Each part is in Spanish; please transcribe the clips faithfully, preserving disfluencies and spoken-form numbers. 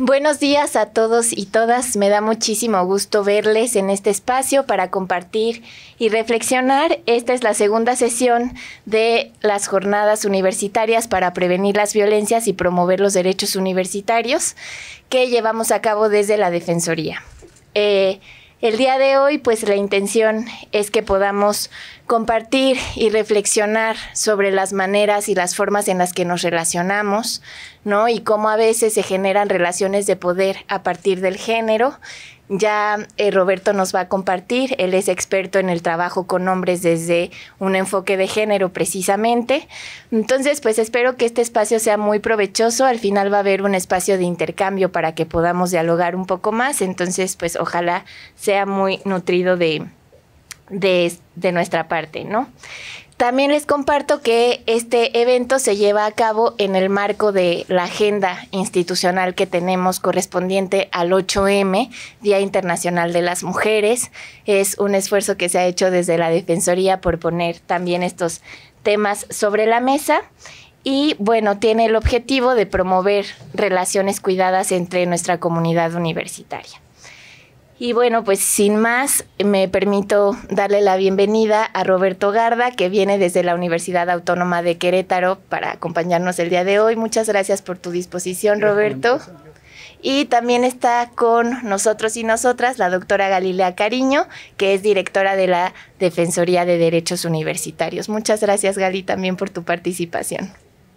Buenos días a todos y todas. Me da muchísimo gusto verles en este espacio para compartir y reflexionar. Esta es la segunda sesión de las jornadas universitarias para prevenir las violencias y promover los derechos universitarios que llevamos a cabo desde la Defensoría. Eh, el día de hoy, pues la intención es que podamos compartir y reflexionar sobre las maneras y las formas en las que nos relacionamos, ¿no? Y cómo a veces se generan relaciones de poder a partir del género. Ya eh, Roberto nos va a compartir, él es experto en el trabajo con hombres desde un enfoque de género precisamente. Entonces, pues espero que este espacio sea muy provechoso. Al final va a haber un espacio de intercambio para que podamos dialogar un poco más. Entonces, pues ojalá sea muy nutrido de, de, de nuestra parte, ¿no? También les comparto que este evento se lleva a cabo en el marco de la agenda institucional que tenemos correspondiente al ocho eme, Día Internacional de las Mujeres. Es un esfuerzo que se ha hecho desde la Defensoría por poner también estos temas sobre la mesa. Y bueno, tiene el objetivo de promover relaciones cuidadas entre nuestra comunidad universitaria. Y bueno, pues sin más, me permito darle la bienvenida a Roberto Garda, que viene desde la Universidad Autónoma de Querétaro para acompañarnos el día de hoy. Muchas gracias por tu disposición, Roberto. Y también está con nosotros y nosotras la doctora Galilea Cariño, que es directora de la Defensoría de Derechos Universitarios. Muchas gracias, Gali, también por tu participación.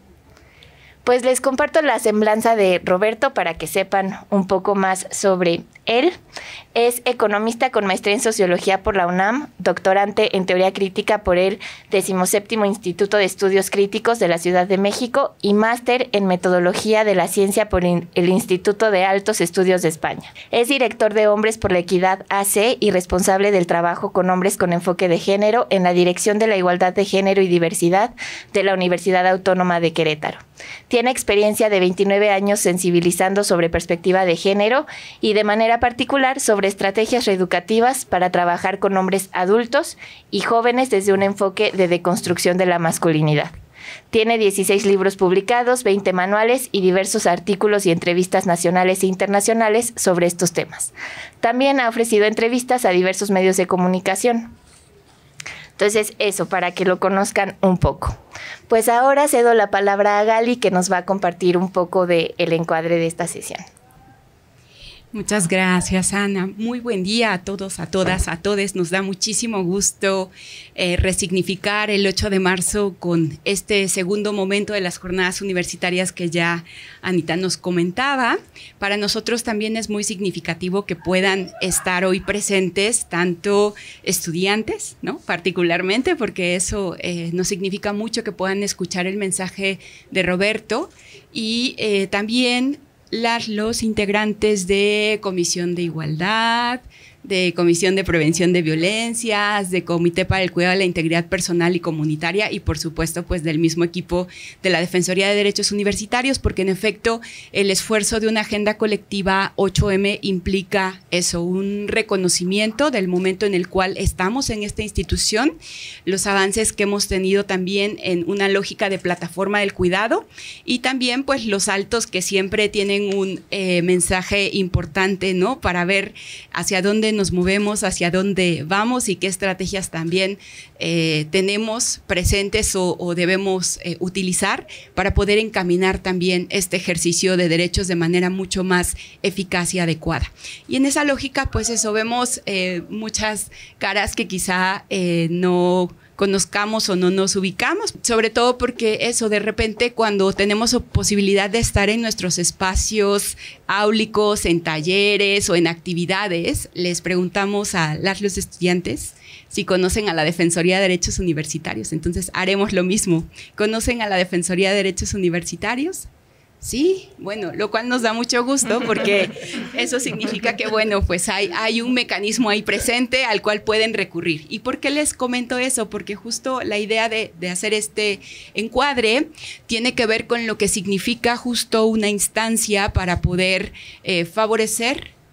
Pues les comparto la semblanza de Roberto para que sepan un poco más sobre él. Es economista con maestría en Sociología por la UNAM, doctorante en Teoría Crítica por el decimoséptimo Instituto de Estudios Críticos de la Ciudad de México y máster en Metodología de la Ciencia por el Instituto de Altos Estudios de España. Es director de Hombres por la Equidad A C y responsable del trabajo con hombres con enfoque de género en la Dirección de la Igualdad de Género y Diversidad de la Universidad Autónoma de Querétaro. Tiene experiencia de veintinueve años sensibilizando sobre perspectiva de género y de manera particular sobre estrategias reeducativas para trabajar con hombres adultos y jóvenes desde un enfoque de deconstrucción de la masculinidad. Tiene dieciséis libros publicados, veinte manuales y diversos artículos y entrevistas nacionales e internacionales sobre estos temas. También ha ofrecido entrevistas a diversos medios de comunicación. Entonces, eso, para que lo conozcan un poco. Pues ahora cedo la palabra a Gali, que nos va a compartir un poco del encuadre de esta sesión. Muchas gracias, Ana. Muy buen día a todos, a todas, a todes. Nos da muchísimo gusto eh, resignificar el ocho de marzo con este segundo momento de las jornadas universitarias que ya Anita nos comentaba. Para nosotros también es muy significativo que puedan estar hoy presentes tanto estudiantes, ¿no? Particularmente porque eso eh, nos significa mucho que puedan escuchar el mensaje de Roberto y eh, también Las, los integrantes de Comisión de Igualdad, de Comisión de Prevención de Violencias, de Comité para el Cuidado de la Integridad Personal y Comunitaria y por supuesto pues del mismo equipo de la Defensoría de Derechos Universitarios, porque en efecto el esfuerzo de una agenda colectiva ocho eme implica eso, un reconocimiento del momento en el cual estamos en esta institución, los avances que hemos tenido también en una lógica de plataforma del cuidado y también pues los saltos que siempre tienen un eh, mensaje importante, ¿no? Para ver hacia dónde nos movemos, hacia dónde vamos y qué estrategias también eh, tenemos presentes o, o debemos eh, utilizar para poder encaminar también este ejercicio de derechos de manera mucho más eficaz y adecuada. Y en esa lógica, pues eso, vemos eh, muchas caras que quizá eh, no conozcamos o no nos ubicamos, sobre todo porque eso de repente cuando tenemos posibilidad de estar en nuestros espacios áulicos, en talleres o en actividades, les preguntamos a las los estudiantes si conocen a la Defensoría de Derechos Universitarios. Entonces haremos lo mismo. ¿Conocen a la Defensoría de Derechos Universitarios? Sí, bueno, lo cual nos da mucho gusto porque eso significa que, bueno, pues hay, hay un mecanismo ahí presente al cual pueden recurrir. ¿Y por qué les comento eso? Porque justo la idea de, de hacer este encuadre tiene que ver con lo que significa justo una instancia para poder eh, favorecer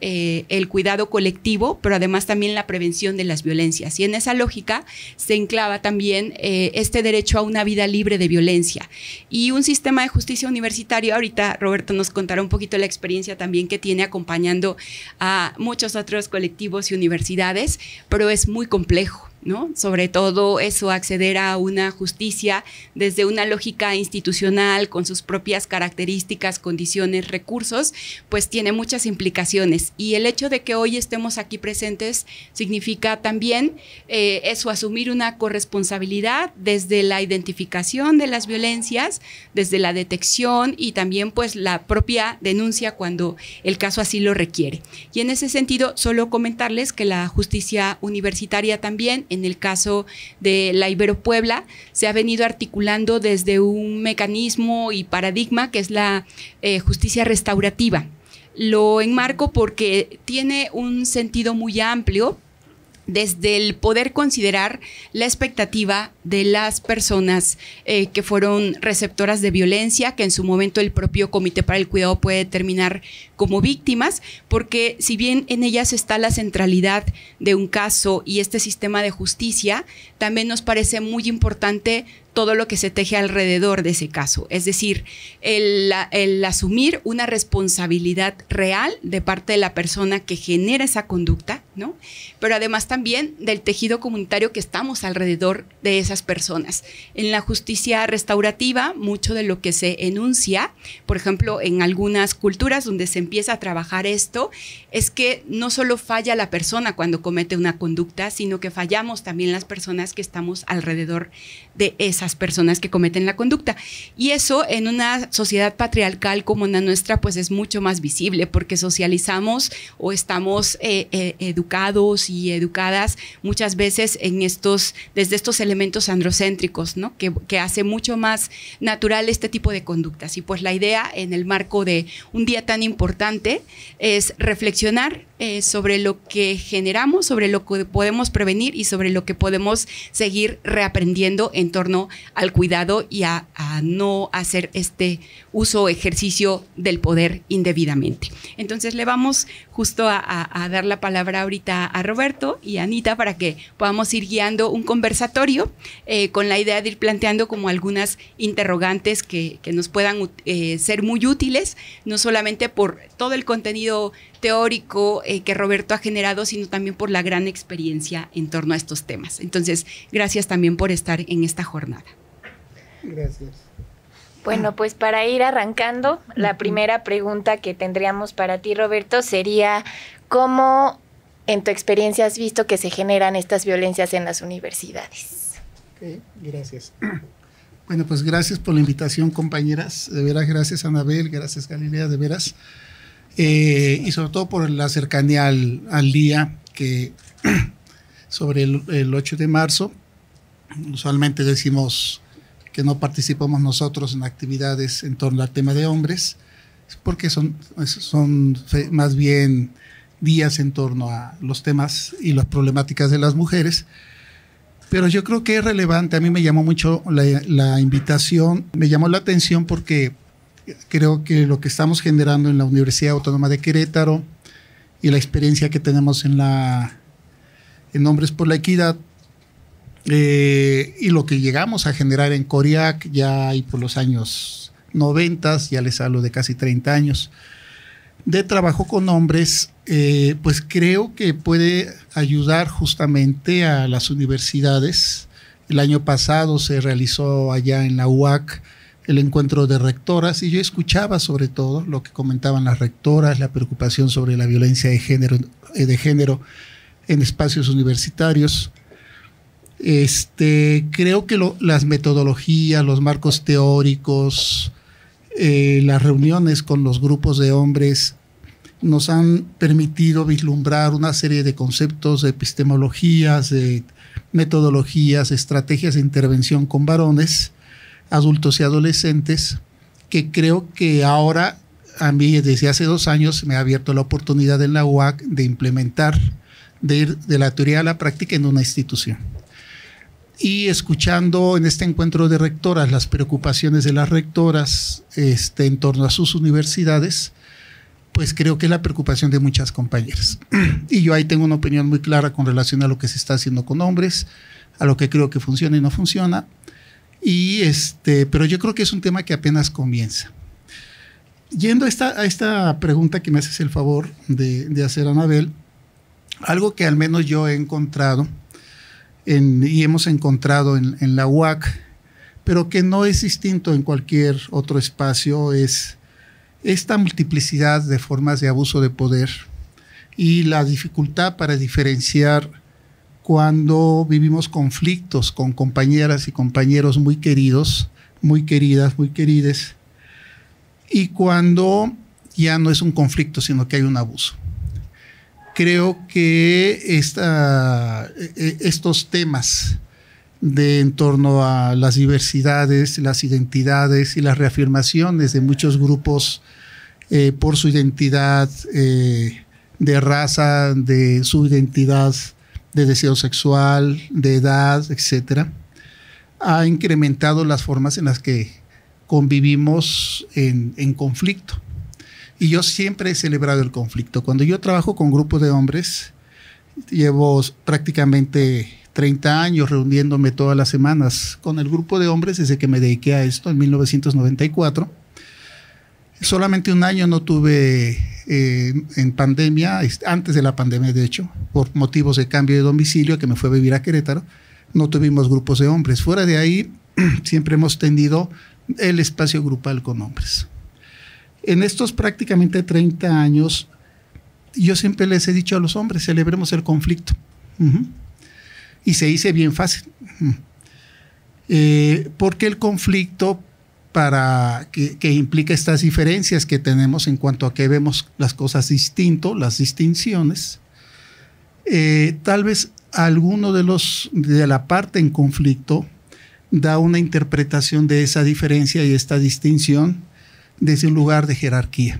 eh, el cuidado colectivo, pero además también la prevención de las violencias. Y en esa lógica se enclava también eh, este derecho a una vida libre de violencia. Y un sistema de justicia universitario, ahorita Roberto nos contará un poquito la experiencia también que tiene acompañando a muchos otros colectivos y universidades, pero es muy complejo, ¿no? Sobre todo eso, acceder a una justicia desde una lógica institucional con sus propias características, condiciones, recursos, pues tiene muchas implicaciones. Y el hecho de que hoy estemos aquí presentes significa también eh, eso, asumir una corresponsabilidad desde la identificación de las violencias, desde la detección y también pues la propia denuncia cuando el caso así lo requiere. Y en ese sentido, solo comentarles que la justicia universitaria también, en el caso de la Ibero Puebla, se ha venido articulando desde un mecanismo y paradigma que es la eh, justicia restaurativa. Lo enmarco porque tiene un sentido muy amplio, desde el poder considerar la expectativa de las personas eh, que fueron receptoras de violencia, que en su momento el propio Comité para el Cuidado puede determinar como víctimas, porque si bien en ellas está la centralidad de un caso y este sistema de justicia, también nos parece muy importante todo lo que se teje alrededor de ese caso, es decir, el, el asumir una responsabilidad real de parte de la persona que genera esa conducta, ¿no? Pero además también del tejido comunitario que estamos alrededor de esas personas. En la justicia restaurativa, mucho de lo que se enuncia, por ejemplo, en algunas culturas donde se empieza a trabajar esto, es que no solo falla la persona cuando comete una conducta, sino que fallamos también las personas que estamos alrededor de esa personas que cometen la conducta. Y eso en una sociedad patriarcal como la nuestra, pues es mucho más visible porque socializamos o estamos eh, eh, educados y educadas muchas veces en estos, desde estos elementos androcéntricos, ¿no? Que, que hace mucho más natural este tipo de conductas. Y pues la idea en el marco de un día tan importante es reflexionar eh, sobre lo que generamos, sobre lo que podemos prevenir y sobre lo que podemos seguir reaprendiendo en torno al cuidado y a, a no hacer este uso o ejercicio del poder indebidamente. Entonces le vamos justo a, a, a dar la palabra ahorita a Roberto y a Anita para que podamos ir guiando un conversatorio eh, con la idea de ir planteando como algunas interrogantes que, que nos puedan eh, ser muy útiles, no solamente por todo el contenido teórico eh, que Roberto ha generado, sino también por la gran experiencia en torno a estos temas. Entonces, gracias también por estar en esta jornada. Gracias. Bueno, pues para ir arrancando, la primera pregunta que tendríamos para ti, Roberto, sería ¿cómo en tu experiencia has visto que se generan estas violencias en las universidades? Okay, gracias. Bueno, pues gracias por la invitación, compañeras. De veras, gracias, Anabel, gracias, Galilea, de veras. Eh, y sobre todo por la cercanía al, al día que sobre el, el ocho de marzo. Usualmente decimos que no participamos nosotros en actividades en torno al tema de hombres, porque son, son más bien días en torno a los temas y las problemáticas de las mujeres. Pero yo creo que es relevante. A mí me llamó mucho la, la invitación, me llamó la atención porque creo que lo que estamos generando en la Universidad Autónoma de Querétaro y la experiencia que tenemos en, la, en Hombres por la Equidad, Eh, y lo que llegamos a generar en CORIAC ya ahí por los años noventas, ya les hablo de casi treinta años, de trabajo con hombres, eh, pues creo que puede ayudar justamente a las universidades. El año pasado se realizó allá en la U A C el encuentro de rectoras y yo escuchaba sobre todo lo que comentaban las rectoras, la preocupación sobre la violencia de género, de género en espacios universitarios. Este, creo que lo, las metodologías, los marcos teóricos, eh, las reuniones con los grupos de hombres nos han permitido vislumbrar una serie de conceptos, de epistemologías, de metodologías, estrategias de intervención con varones, adultos y adolescentes, que creo que ahora, a mí desde hace dos años, me ha abierto la oportunidad en la U A C de implementar, de ir de la teoría a la práctica en una institución. Y escuchando en este encuentro de rectoras las preocupaciones de las rectoras este, en torno a sus universidades, pues creo que es la preocupación de muchas compañeras. Y yo ahí tengo una opinión muy clara con relación a lo que se está haciendo con hombres, a lo que creo que funciona y no funciona. Y este, pero yo creo que es un tema que apenas comienza. Yendo a esta, a esta pregunta que me haces el favor de, de hacer, Anabel, algo que al menos yo he encontrado en, y hemos encontrado en, en la U A C, pero que no es distinto en cualquier otro espacio, es esta multiplicidad de formas de abuso de poder y la dificultad para diferenciar cuando vivimos conflictos con compañeras y compañeros muy queridos, muy queridas, muy querides, y cuando ya no es un conflicto, sino que hay un abuso. Creo que esta, estos temas de en torno a las diversidades, las identidades y las reafirmaciones de muchos grupos eh, por su identidad eh, de raza, de su identidad de deseo sexual, de edad, etcétera, ha incrementado las formas en las que convivimos en, en conflicto. Y yo siempre he celebrado el conflicto. Cuando yo trabajo con grupos de hombres, llevo prácticamente treinta años reuniéndome todas las semanas con el grupo de hombres desde que me dediqué a esto en mil novecientos noventa y cuatro. Solamente un año no tuve eh, en pandemia, antes de la pandemia de hecho, por motivos de cambio de domicilio que me fue a vivir a Querétaro, no tuvimos grupos de hombres. Fuera de ahí siempre hemos tenido el espacio grupal con hombres. En estos prácticamente treinta años, yo siempre les he dicho a los hombres, celebremos el conflicto. Uh-huh. Y se dice bien fácil. Uh-huh. Eh, porque el conflicto para que, que implica estas diferencias que tenemos en cuanto a que vemos las cosas distinto, las distinciones, eh, tal vez alguno de los de la parte en conflicto da una interpretación de esa diferencia y esta distinción desde un lugar de jerarquía.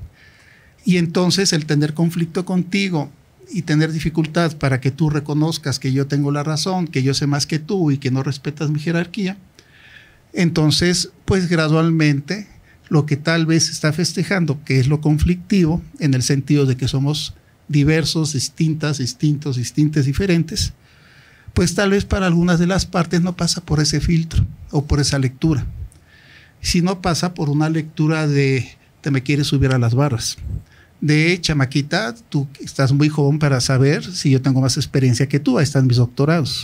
Y entonces el tener conflicto contigo y tener dificultad para que tú reconozcas que yo tengo la razón, que yo sé más que tú y que no respetas mi jerarquía, entonces pues gradualmente lo que tal vez está festejando, que es lo conflictivo, en el sentido de que somos diversos, distintas, distintos, distintas, diferentes, pues tal vez para algunas de las partes no pasa por ese filtro o por esa lectura, sino pasa por una lectura de te me quieres subir a las barras, de chamaquita, tú estás muy joven para saber si yo tengo más experiencia que tú, ahí están mis doctorados.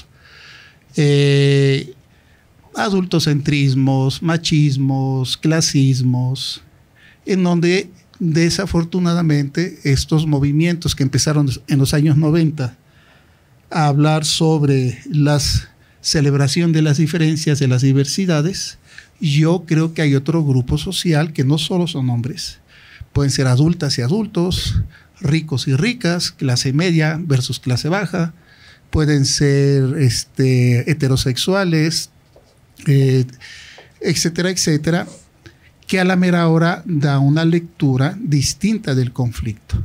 Eh, adultocentrismos, machismos, clasismos, en donde desafortunadamente estos movimientos que empezaron en los años noventa a hablar sobre la celebración de las diferencias, de las diversidades, yo creo que hay otro grupo social que no solo son hombres, pueden ser adultas y adultos, ricos y ricas, clase media versus clase baja, pueden ser este, heterosexuales, eh, etcétera, etcétera, que a la mera hora da una lectura distinta del conflicto.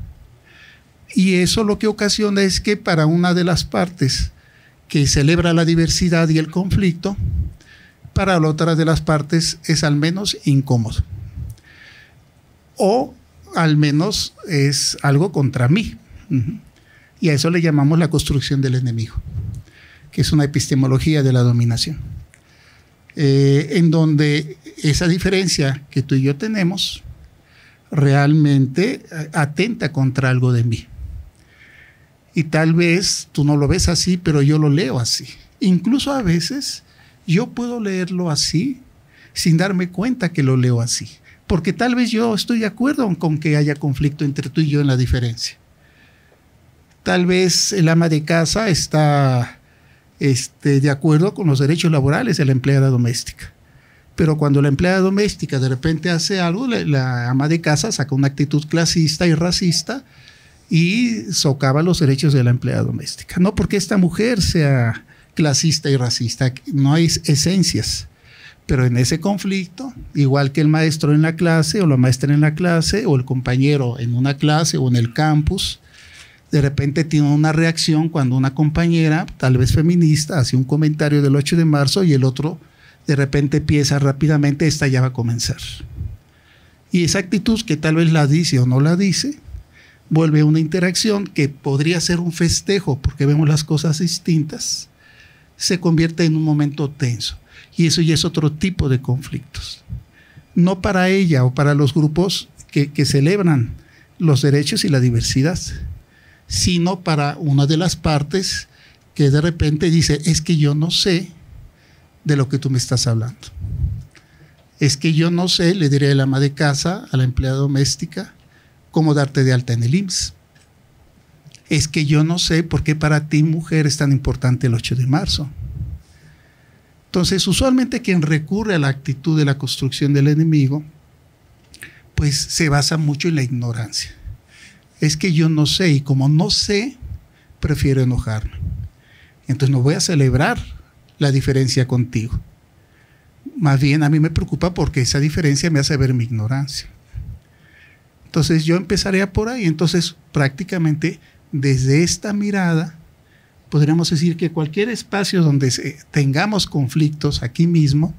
Y eso lo que ocasiona es que para una de las partes que celebra la diversidad y el conflicto, para la otra de las partes es al menos incómodo. O al menos es algo contra mí. Uh-huh. Y a eso le llamamos la construcción del enemigo, que es una epistemología de la dominación. Eh, en donde esa diferencia que tú y yo tenemos realmente atenta contra algo de mí. Y tal vez tú no lo ves así, pero yo lo leo así. Incluso a veces yo puedo leerlo así sin darme cuenta que lo leo así. Porque tal vez yo estoy de acuerdo con que haya conflicto entre tú y yo en la diferencia. Tal vez el ama de casa está este, de acuerdo con los derechos laborales de la empleada doméstica. Pero cuando la empleada doméstica de repente hace algo, la, la ama de casa saca una actitud clasista y racista y socava los derechos de la empleada doméstica. No porque esta mujer sea clasista y racista, no hay esencias. Pero en ese conflicto, igual que el maestro en la clase o la maestra en la clase o el compañero en una clase o en el campus, de repente tiene una reacción cuando una compañera, tal vez feminista, hace un comentario del ocho de marzo y el otro de repente piensa rápidamente, esta ya va a comenzar. Y esa actitud que tal vez la dice o no la dice, vuelve una interacción que podría ser un festejo porque vemos las cosas distintas, se convierte en un momento tenso. Y eso ya es otro tipo de conflictos. No para ella o para los grupos que, que celebran los derechos y la diversidad, sino para una de las partes que de repente dice, es que yo no sé de lo que tú me estás hablando. Es que yo no sé, le diré a la ama de casa, a la empleada doméstica, cómo darte de alta en el I M S S. Es que yo no sé por qué para ti, mujer, es tan importante el ocho de marzo. Entonces, usualmente quien recurre a la actitud de la construcción del enemigo, pues se basa mucho en la ignorancia. Es que yo no sé, y como no sé, prefiero enojarme. Entonces no voy a celebrar la diferencia contigo. Más bien a mí me preocupa porque esa diferencia me hace ver mi ignorancia. Entonces yo empezaría por ahí. Entonces prácticamente desde esta mirada podríamos decir que cualquier espacio donde se, tengamos conflictos aquí mismo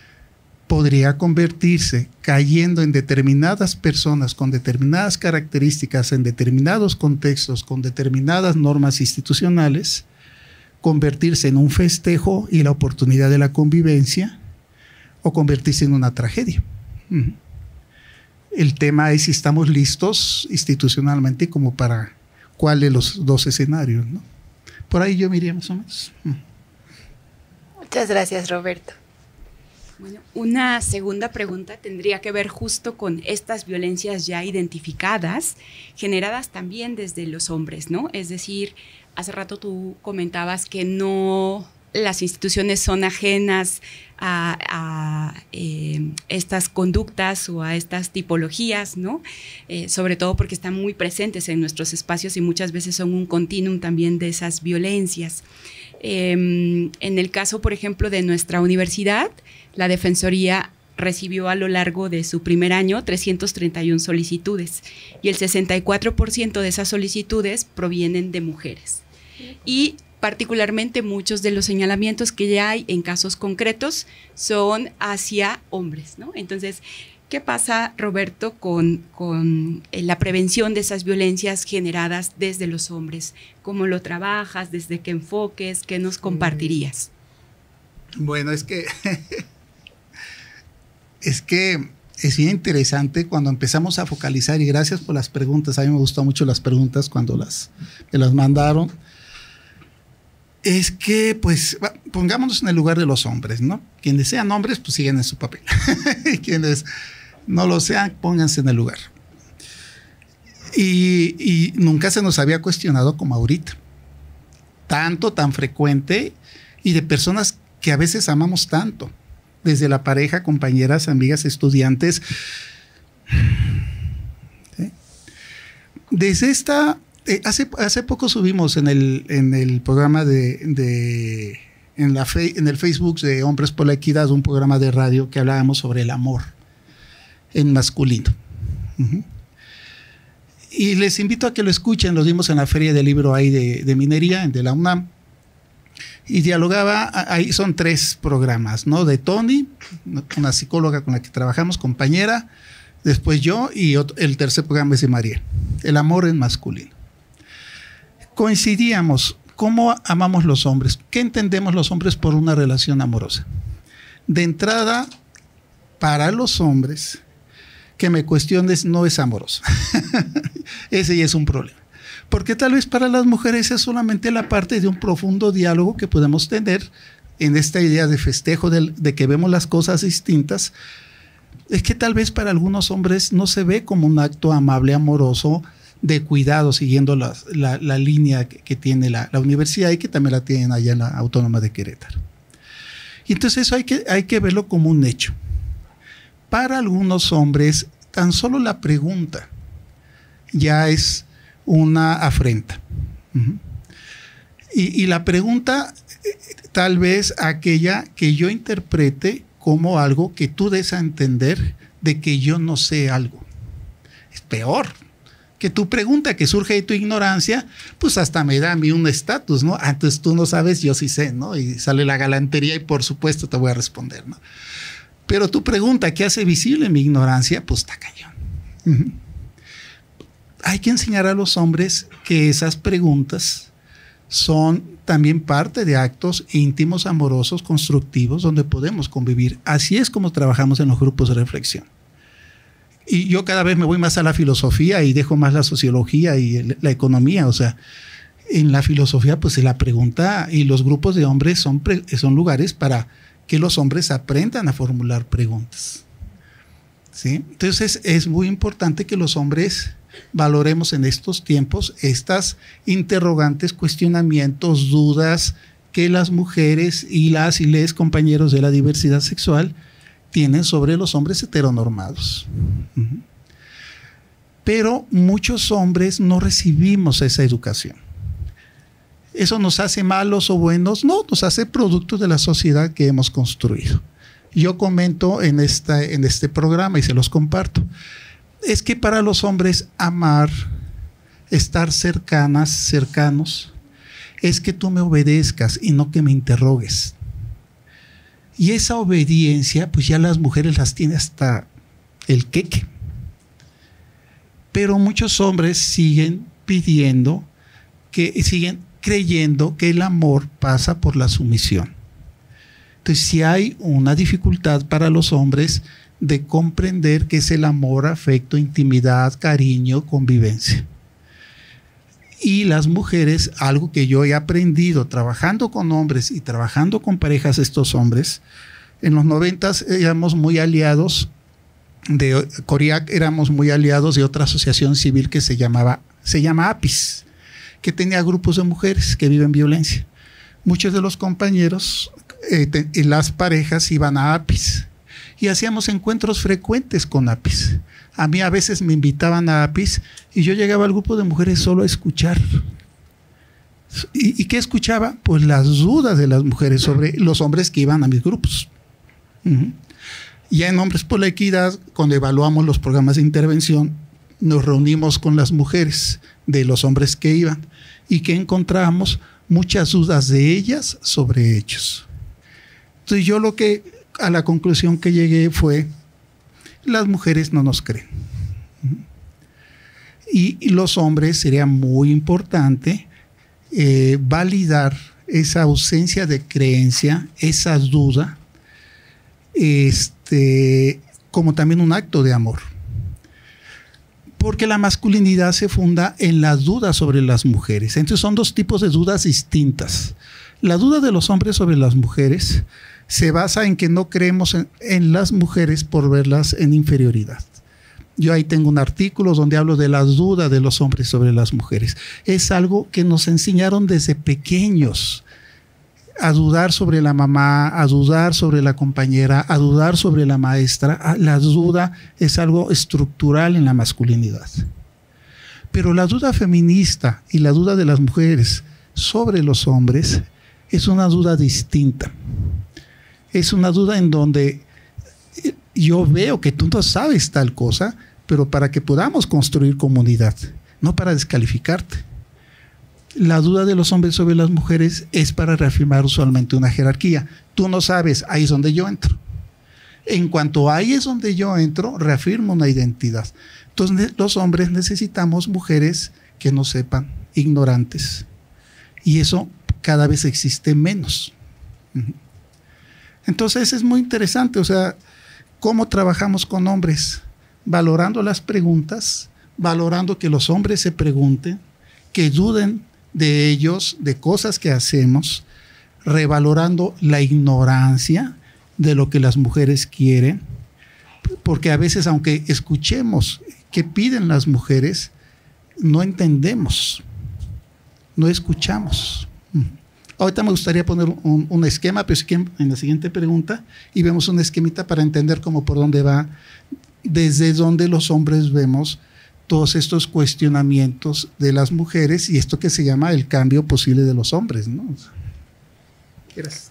podría convertirse, cayendo en determinadas personas con determinadas características, en determinados contextos, con determinadas normas institucionales, convertirse en un festejo y la oportunidad de la convivencia, o convertirse en una tragedia. Uh-huh. El tema es si estamos listos institucionalmente como para cuál de los dos escenarios, ¿no? Por ahí yo me iría más o menos. Uh-huh. Muchas gracias, Roberto. Bueno, una segunda pregunta tendría que ver justo con estas violencias ya identificadas, generadas también desde los hombres, ¿no? Es decir, hace rato tú comentabas que no las instituciones son ajenas a, a eh, estas conductas o a estas tipologías, ¿no? Eh, sobre todo porque están muy presentes en nuestros espacios y muchas veces son un continuum también de esas violencias. Eh, en el caso, por ejemplo, de nuestra universidad, la Defensoría recibió a lo largo de su primer año trescientas treinta y una solicitudes y el sesenta y cuatro por ciento de esas solicitudes provienen de mujeres. Y particularmente muchos de los señalamientos que ya hay en casos concretos son hacia hombres, ¿no? Entonces, ¿qué pasa, Roberto, con, con la prevención de esas violencias generadas desde los hombres? ¿Cómo lo trabajas? ¿Desde qué enfoques? ¿Qué nos compartirías? Bueno, es que es que es bien interesante cuando empezamos a focalizar, y gracias por las preguntas, a mí me gustó mucho las preguntas cuando las, me las mandaron. Es que, pues, pongámonos en el lugar de los hombres, ¿no? Quienes sean hombres, pues siguen en su papel. Y quienes no lo sean, pónganse en el lugar. Y, y nunca se nos había cuestionado como ahorita. Tanto, tan frecuente, y de personas que a veces amamos tanto. Desde la pareja, compañeras, amigas, estudiantes. ¿Sí? Desde esta... Eh, hace, hace poco subimos en el, en el programa de, de en, la fe, en el Facebook de Hombres por la Equidad, un programa de radio que hablábamos sobre el amor en masculino. Uh-huh. Y les invito a que lo escuchen, lo dimos en la Feria del Libro ahí de, de Minería, de la UNAM, y dialogaba, ahí son tres programas, ¿no? De Tony, una psicóloga con la que trabajamos, compañera, después yo, y otro, el tercer programa es de María, el amor en masculino. Coincidíamos, ¿cómo amamos los hombres? ¿Qué entendemos los hombres por una relación amorosa? De entrada, para los hombres, que me cuestiones no es amoroso. Ese ya es un problema. Porque tal vez para las mujeres es solamente la parte de un profundo diálogo que podemos tener en esta idea de festejo, de, de que vemos las cosas distintas. Es que tal vez para algunos hombres no se ve como un acto amable, amoroso, de cuidado, siguiendo la, la, la línea que, que tiene la, la universidad y que también la tienen allá en la Autónoma de Querétaro. Y entonces eso hay que, hay que verlo como un hecho. Para algunos hombres, tan solo la pregunta ya es una afrenta. Uh-huh. y, y la pregunta, eh, tal vez aquella que yo interprete como algo que tú des a entender de que yo no sé algo. Es peor. Que tu pregunta que surge de tu ignorancia, pues hasta me da a mí un estatus, ¿no? Antes tú no sabes, yo sí sé, ¿no? Y sale la galantería y por supuesto te voy a responder, ¿no? Pero tu pregunta, ¿qué hace visible mi ignorancia? Pues está cañón. Uh-huh. Hay que enseñar a los hombres que esas preguntas son también parte de actos íntimos, amorosos, constructivos, donde podemos convivir. Así es como trabajamos en los grupos de reflexión. Y yo cada vez me voy más a la filosofía y dejo más la sociología y la economía. O sea, en la filosofía, pues la pregunta y los grupos de hombres son, pre, son lugares para que los hombres aprendan a formular preguntas. ¿Sí? Entonces es muy importante que los hombres valoremos en estos tiempos estas interrogantes, cuestionamientos, dudas que las mujeres y las y les compañeros de la diversidad sexual tienen sobre los hombres heteronormados. Uh-huh. Pero muchos hombres no recibimos esa educación. ¿Eso nos hace malos o buenos? No, nos hace productos de la sociedad que hemos construido. Yo comento en, esta, en este programa y se los comparto. Es que para los hombres amar, estar cercanas, cercanos, es que tú me obedezcas y no que me interrogues. Y esa obediencia, pues ya las mujeres las tienen hasta el queque. Pero muchos hombres siguen pidiendo, que siguen creyendo que el amor pasa por la sumisión. Entonces, si hay una dificultad para los hombres de comprender qué es el amor, afecto, intimidad, cariño, convivencia. Y las mujeres, algo que yo he aprendido trabajando con hombres y trabajando con parejas de estos hombres, en los noventas éramos muy aliados de Coriac, éramos muy aliados de otra asociación civil que se llamaba, se llama APIS, que tenía grupos de mujeres que viven violencia. Muchos de los compañeros eh, te, y las parejas iban a APIS y hacíamos encuentros frecuentes con APIS. A mí a veces me invitaban a APIS y yo llegaba al grupo de mujeres solo a escuchar. ¿Y, y qué escuchaba? Pues las dudas de las mujeres sobre los hombres que iban a mis grupos. Uh-huh. Ya en Hombres por la Equidad, cuando evaluamos los programas de intervención, nos reunimos con las mujeres de los hombres que iban y que encontramos muchas dudas de ellas sobre ellos. Entonces yo lo que, a la conclusión que llegué fue, las mujeres no nos creen. Y, y los hombres sería muy importante eh, validar esa ausencia de creencia, esa duda, este, como también un acto de amor. Porque la masculinidad se funda en la duda sobre las mujeres. Entonces son dos tipos de dudas distintas. La duda de los hombres sobre las mujeres se basa en que no creemos en, en las mujeres por verlas en inferioridad. Yo ahí tengo un artículo donde hablo de la duda de los hombres sobre las mujeres. Es algo que nos enseñaron desde pequeños. A dudar sobre la mamá, a dudar sobre la compañera, a dudar sobre la maestra. La duda es algo estructural en la masculinidad. Pero la duda feminista y la duda de las mujeres sobre los hombres es una duda distinta. Es una duda en donde yo veo que tú no sabes tal cosa, pero para que podamos construir comunidad, no para descalificarte. La duda de los hombres sobre las mujeres es para reafirmar usualmente una jerarquía. Tú no sabes, ahí es donde yo entro. En cuanto ahí es donde yo entro, reafirmo una identidad. Entonces los hombres necesitamos mujeres que no sepan, ignorantes. Y eso cada vez existe menos. Entonces es muy interesante, o sea, cómo trabajamos con hombres, valorando las preguntas, valorando que los hombres se pregunten, que duden de ellos, de cosas que hacemos, revalorando la ignorancia de lo que las mujeres quieren, porque a veces, aunque escuchemos qué piden las mujeres, no entendemos, no escuchamos. Ahorita me gustaría poner un, un esquema, pero en la siguiente pregunta, y vemos un esquemita para entender cómo por dónde va, desde dónde los hombres vemos todos estos cuestionamientos de las mujeres y esto que se llama el cambio posible de los hombres, ¿no? Gracias.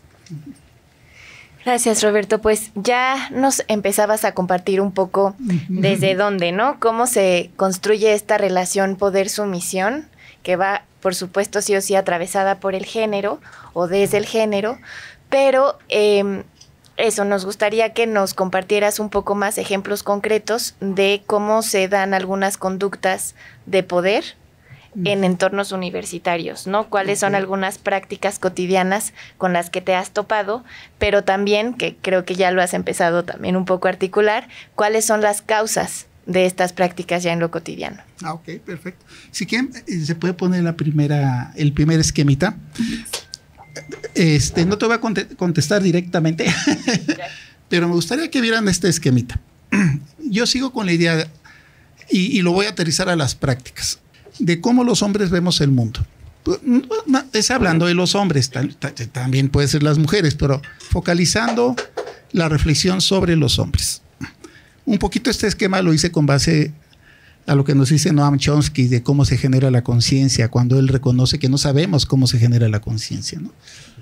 Gracias, Roberto. Pues ya nos empezabas a compartir un poco desde dónde, ¿no? Cómo se construye esta relación poder-sumisión, que va, por supuesto, sí o sí atravesada por el género o desde el género, pero eh, eso, nos gustaría que nos compartieras un poco más ejemplos concretos de cómo se dan algunas conductas de poder en entornos universitarios, ¿no? ¿Cuáles son algunas prácticas cotidianas con las que te has topado? Pero también, que creo que ya lo has empezado también un poco a articular, ¿cuáles son las causas de estas prácticas ya en lo cotidiano? Ah, ok, perfecto. Si quieren, se puede poner la primera, el primer esquemita. Este, no te voy a contestar directamente, pero me gustaría que vieran este esquemita. Yo sigo con la idea, y, y lo voy a aterrizar a las prácticas, de cómo los hombres vemos el mundo. Es hablando de los hombres, también puede ser las mujeres, pero focalizando la reflexión sobre los hombres. Un poquito este esquema lo hice con base a lo que nos dice Noam Chomsky de cómo se genera la conciencia, cuando él reconoce que no sabemos cómo se genera la conciencia, ¿no?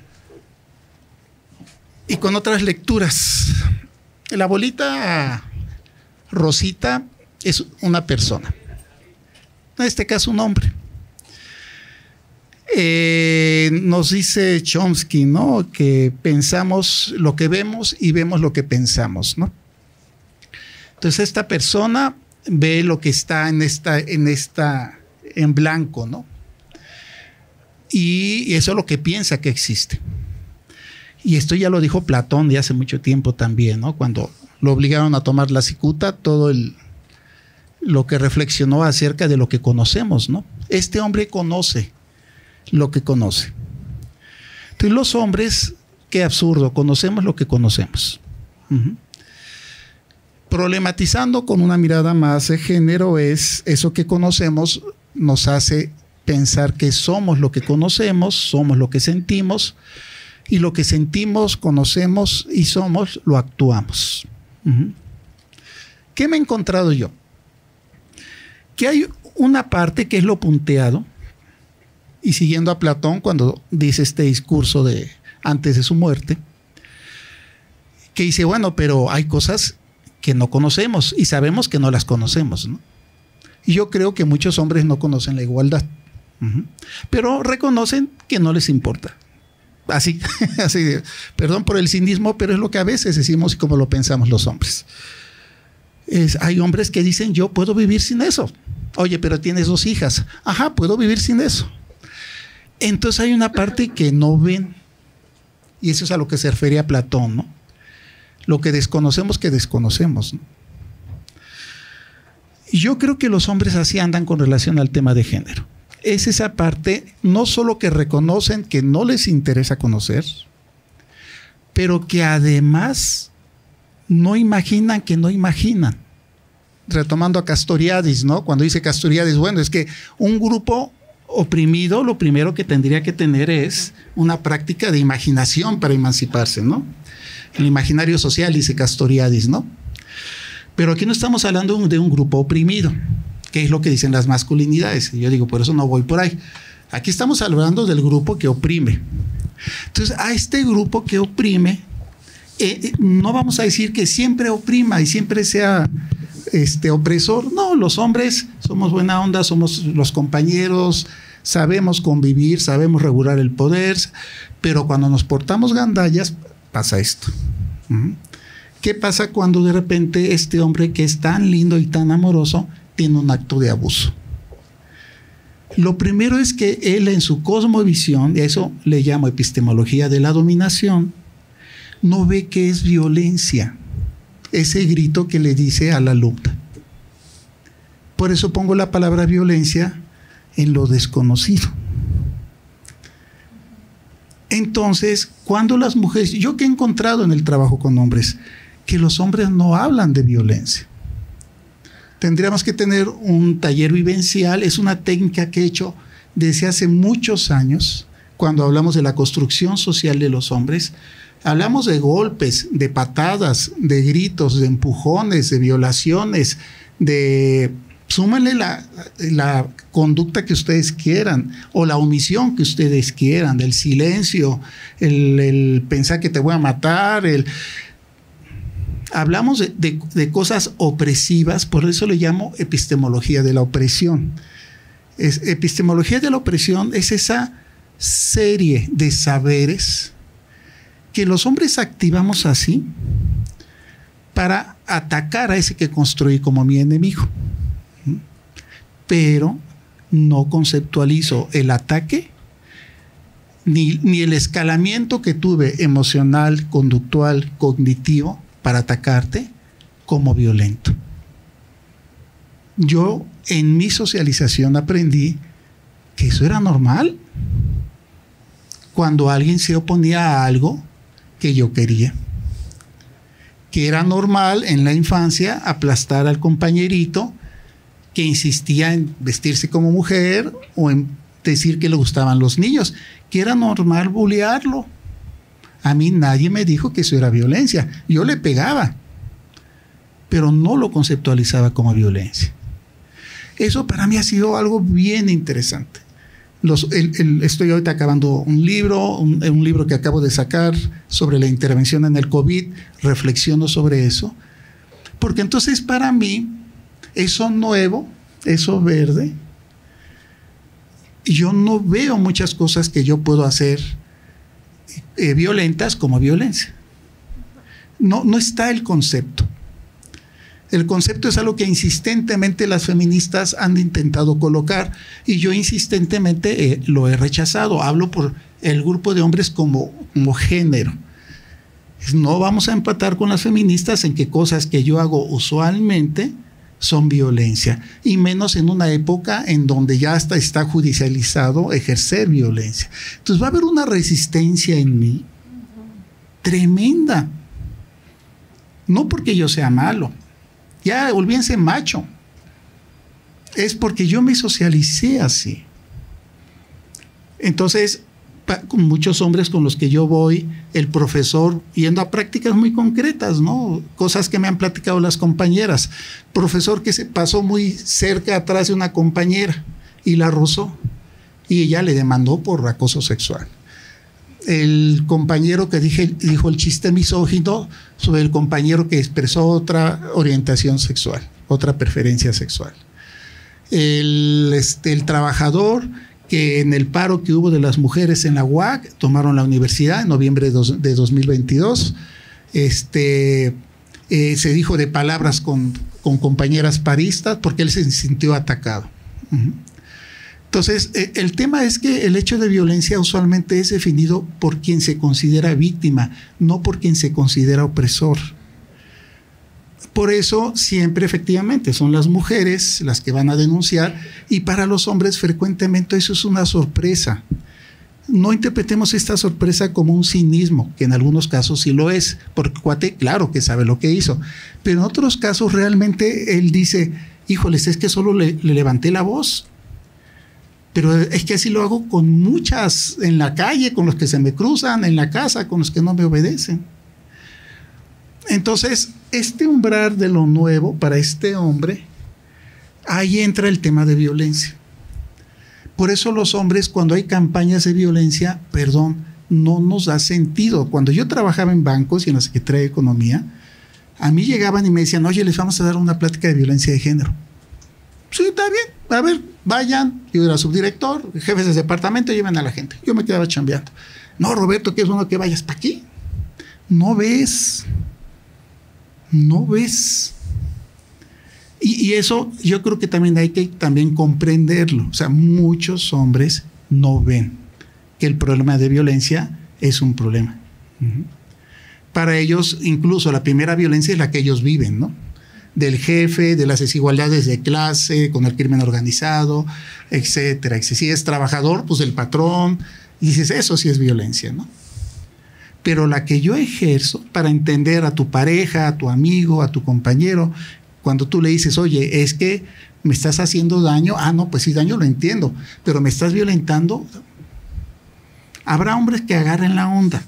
Y con otras lecturas. La bolita rosita es una persona. En este caso, un hombre. Eh, nos dice Chomsky, ¿no?, que pensamos lo que vemos y vemos lo que pensamos, ¿no? Entonces, esta persona ve lo que está en esta, en esta, en blanco, ¿no? Y eso es lo que piensa que existe. Y esto ya lo dijo Platón de hace mucho tiempo también, ¿no? Cuando lo obligaron a tomar la cicuta, todo el lo que reflexionó acerca de lo que conocemos, ¿no? Este hombre conoce lo que conoce. Entonces los hombres, qué absurdo, conocemos lo que conocemos. Uh-huh. Problematizando con una mirada más de género es eso que conocemos nos hace pensar que somos lo que conocemos, somos lo que sentimos, y lo que sentimos, conocemos y somos, lo actuamos. Uh-huh. ¿Qué me he encontrado yo? Que hay una parte que es lo punteado, y siguiendo a Platón cuando dice este discurso de antes de su muerte, que dice, bueno, pero hay cosas que no conocemos y sabemos que no las conocemos, ¿no? Y yo creo que muchos hombres no conocen la igualdad, uh-huh, pero reconocen que no les importa. Así, así, perdón por el cinismo, pero es lo que a veces decimos y como lo pensamos los hombres. Es, hay hombres que dicen, yo puedo vivir sin eso. Oye, pero tienes dos hijas. Ajá, puedo vivir sin eso. Entonces hay una parte que no ven, y eso es a lo que se refería Platón, ¿no? Lo que desconocemos que desconocemos, ¿no? Y yo creo que los hombres así andan con relación al tema de género. Es esa parte, no solo que reconocen que no les interesa conocer, pero que además no imaginan que no imaginan. Retomando a Castoriadis, ¿no? Cuando dice Castoriadis, bueno, es que un grupo oprimido lo primero que tendría que tener es una práctica de imaginación para emanciparse, ¿no? El imaginario social, dice Castoriadis, ¿no? Pero aquí no estamos hablando de un grupo oprimido, que es lo que dicen las masculinidades. Y yo digo, por eso no voy por ahí. Aquí estamos hablando del grupo que oprime. Entonces, a este grupo que oprime, eh, no vamos a decir que siempre oprima y siempre sea este, opresor. No, los hombres somos buena onda, somos los compañeros, sabemos convivir, sabemos regular el poder, pero cuando nos portamos gandallas, pasa esto. ¿Mm? ¿Qué pasa cuando de repente este hombre que es tan lindo y tan amoroso tiene un acto de abuso? Lo primero es que él en su cosmovisión, y a eso le llamo epistemología de la dominación, no ve que es violencia ese grito que le dice a la alumna. Por eso pongo la palabra violencia en lo desconocido. Entonces, cuando las mujeres, yo que he encontrado en el trabajo con hombres, que los hombres no hablan de violencia. Tendríamos que tener un taller vivencial, es una técnica que he hecho desde hace muchos años, cuando hablamos de la construcción social de los hombres. Hablamos de golpes, de patadas, de gritos, de empujones, de violaciones, de... súmenle la, la conducta que ustedes quieran o la omisión que ustedes quieran, del silencio, el, el pensar que te voy a matar, el... Hablamos de, de, de cosas opresivas, por eso le llamo epistemología de la opresión. Es, epistemología de la opresión es esa serie de saberes que los hombres activamos así para atacar a ese que construí como mi enemigo. Pero no conceptualizo el ataque ni, ni el escalamiento que tuve emocional, conductual, cognitivo para atacarte como violento. Yo en mi socialización aprendí que eso era normal cuando alguien se oponía a algo que yo quería. Que era normal en la infancia aplastar al compañerito que insistía en vestirse como mujer o en decir que le gustaban los niños, que era normal bullearlo. A mí nadie me dijo que eso era violencia. Yo le pegaba, pero no lo conceptualizaba como violencia. Eso para mí ha sido algo bien interesante. Los, el, el, estoy ahorita acabando un libro, un, un libro que acabo de sacar sobre la intervención en el COVID, reflexiono sobre eso, porque entonces para mí eso nuevo, eso verde, yo no veo muchas cosas que yo puedo hacer eh, violentas como violencia. No, no está el concepto. El concepto es algo que insistentemente las feministas han intentado colocar y yo insistentemente eh, lo he rechazado. Hablo por el grupo de hombres como, como género. No vamos a empatar con las feministas en que cosas que yo hago usualmente son violencia, y menos en una época en donde ya hasta está judicializado ejercer violencia. Entonces va a haber una resistencia en mí tremenda. No porque yo sea malo. Ya, olvídense macho. Es porque yo me socialicé así. Entonces, pa, con muchos hombres con los que yo voy, el profesor, yendo a prácticas muy concretas, ¿no? Cosas que me han platicado las compañeras. Profesor que se pasó muy cerca atrás de una compañera y la rozó. Y ella le demandó por acoso sexual. El compañero que dije, dijo el chiste misógino sobre el compañero que expresó otra orientación sexual, otra preferencia sexual. El, este, el trabajador que en el paro que hubo de las mujeres en la U A C, tomaron la universidad en noviembre de, dos, de dos mil veintidós, este, eh, se dijo de palabras con, con compañeras paristas porque él se sintió atacado. Uh-huh. Entonces, eh, el tema es que el hecho de violencia usualmente es definido por quien se considera víctima, no por quien se considera opresor. Por eso, siempre efectivamente son las mujeres las que van a denunciar, y para los hombres frecuentemente eso es una sorpresa. No interpretemos esta sorpresa como un cinismo, que en algunos casos sí lo es, porque cuate, claro que sabe lo que hizo, pero en otros casos realmente él dice, híjoles, es que solo le, le levanté la voz. Pero es que así lo hago con muchas en la calle, con los que se me cruzan, en la casa, con los que no me obedecen. Entonces, este umbral de lo nuevo para este hombre, ahí entra el tema de violencia. Por eso los hombres, cuando hay campañas de violencia, perdón, no nos da sentido. Cuando yo trabajaba en bancos y en la Secretaría de Economía, a mí llegaban y me decían, oye, les vamos a dar una plática de violencia de género. Sí, está bien. A ver, vayan. Yo era subdirector, jefes de departamento, lleven a la gente. Yo me quedaba chambeando. No, Roberto, que es bueno que vayas para aquí. No ves. No ves. Y, y eso yo creo que también hay que también comprenderlo. O sea, muchos hombres no ven que el problema de violencia es un problema. Uh-huh. Para ellos, incluso la primera violencia es la que ellos viven, ¿no? Del jefe, de las desigualdades de clase, con el crimen organizado, etcétera. Si es trabajador, pues el patrón. Y dices, eso sí es violencia, ¿no? Pero la que yo ejerzo para entender a tu pareja, a tu amigo, a tu compañero, cuando tú le dices, oye, es que me estás haciendo daño, ah, no, pues sí, daño lo entiendo, pero me estás violentando. Habrá hombres que agarren la onda.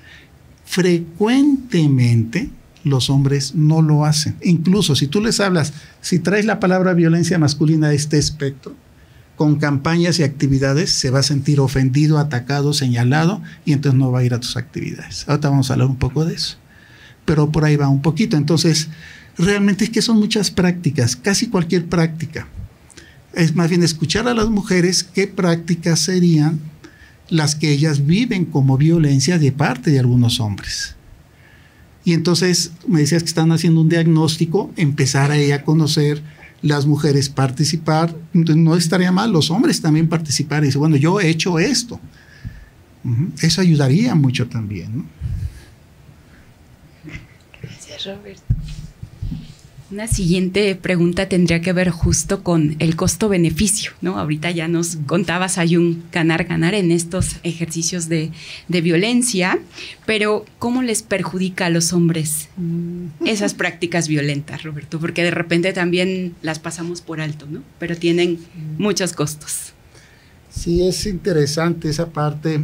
Frecuentemente los hombres no lo hacen. Incluso si tú les hablas, si traes la palabra violencia masculina a este espectro, con campañas y actividades, se va a sentir ofendido, atacado, señalado, y entonces no va a ir a tus actividades. Ahorita vamos a hablar un poco de eso. Pero por ahí va un poquito. Entonces, realmente es que son muchas prácticas, casi cualquier práctica. Es más bien escuchar a las mujeres qué prácticas serían las que ellas viven como violencia de parte de algunos hombres. Y entonces me decías que están haciendo un diagnóstico, empezar a ella a conocer, las mujeres participar, no estaría mal los hombres también participar y decir, bueno, yo he hecho esto. Uh-huh. Eso ayudaría mucho también, ¿no? Gracias, Roberto. Una siguiente pregunta tendría que ver justo con el costo-beneficio, ¿no? Ahorita ya nos contabas, hay un ganar-ganar en estos ejercicios de, de violencia, pero ¿cómo les perjudica a los hombres esas prácticas violentas, Roberto? Porque de repente también las pasamos por alto, ¿no? Pero tienen muchos costos. Sí, es interesante esa parte.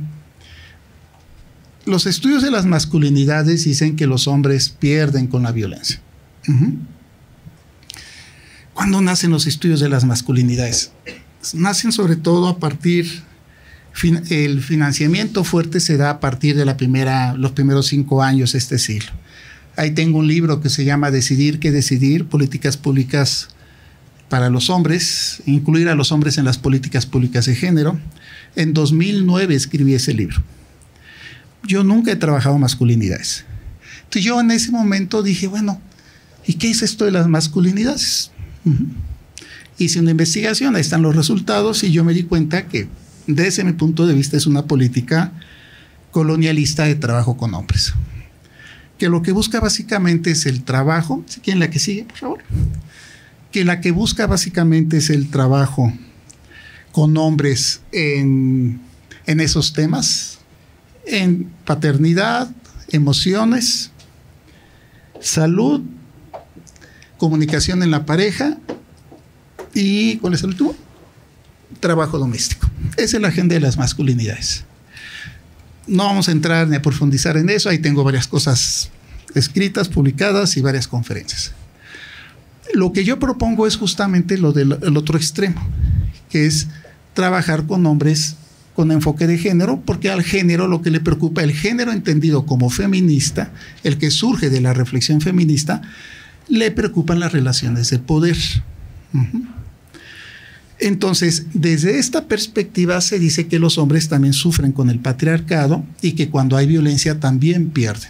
Los estudios de las masculinidades dicen que los hombres pierden con la violencia. Uh-huh. ¿Cuándo nacen los estudios de las masculinidades? Nacen sobre todo a partir, fin, el financiamiento fuerte se da a partir de la primera, los primeros cinco años de este siglo. Ahí tengo un libro que se llama Decidir qué decidir, políticas públicas para los hombres, incluir a los hombres en las políticas públicas de género. En dos mil nueve escribí ese libro. Yo nunca he trabajado masculinidades. Entonces yo en ese momento dije, bueno, ¿y qué es esto de las masculinidades? Uh-huh. Hice una investigación, ahí están los resultados y yo me di cuenta que desde mi punto de vista es una política colonialista de trabajo con hombres, que lo que busca básicamente es el trabajo. ¿Quién la que sigue, por favor? Que la que busca básicamente es el trabajo con hombres en, en esos temas, en paternidad, emociones, salud, comunicación en la pareja y, ¿cuál es el último? Trabajo doméstico. Esa es la agenda de las masculinidades. No vamos a entrar ni a profundizar en eso, ahí tengo varias cosas escritas, publicadas y varias conferencias. Lo que yo propongo es justamente lo del el otro extremo, que es trabajar con hombres con enfoque de género, porque al género lo que le preocupa, el género entendido como feminista, el que surge de la reflexión feminista, le preocupan las relaciones de poder. Uh-huh. Entonces, desde esta perspectiva se dice que los hombres también sufren con el patriarcado y que cuando hay violencia también pierden.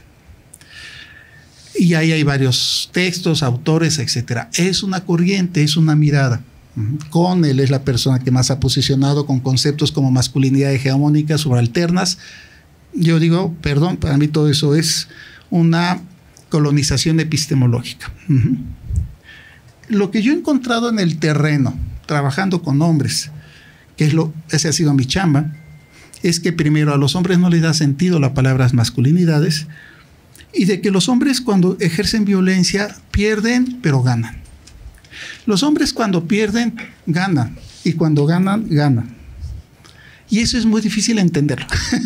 Y ahí hay varios textos, autores, etcétera. Es una corriente, es una mirada. Uh-huh. Connell es la persona que más ha posicionado con conceptos como masculinidad hegemónica, subalternas. Yo digo, perdón, para mí todo eso es una colonización epistemológica. Uh-huh. Lo que yo he encontrado en el terreno, trabajando con hombres, que es lo, esa ha sido mi chamba, es que primero a los hombres no les da sentido la palabra masculinidades y de que los hombres cuando ejercen violencia pierden, pero ganan. Los hombres cuando pierden, ganan, y cuando ganan, ganan. Y eso es muy difícil entenderlo.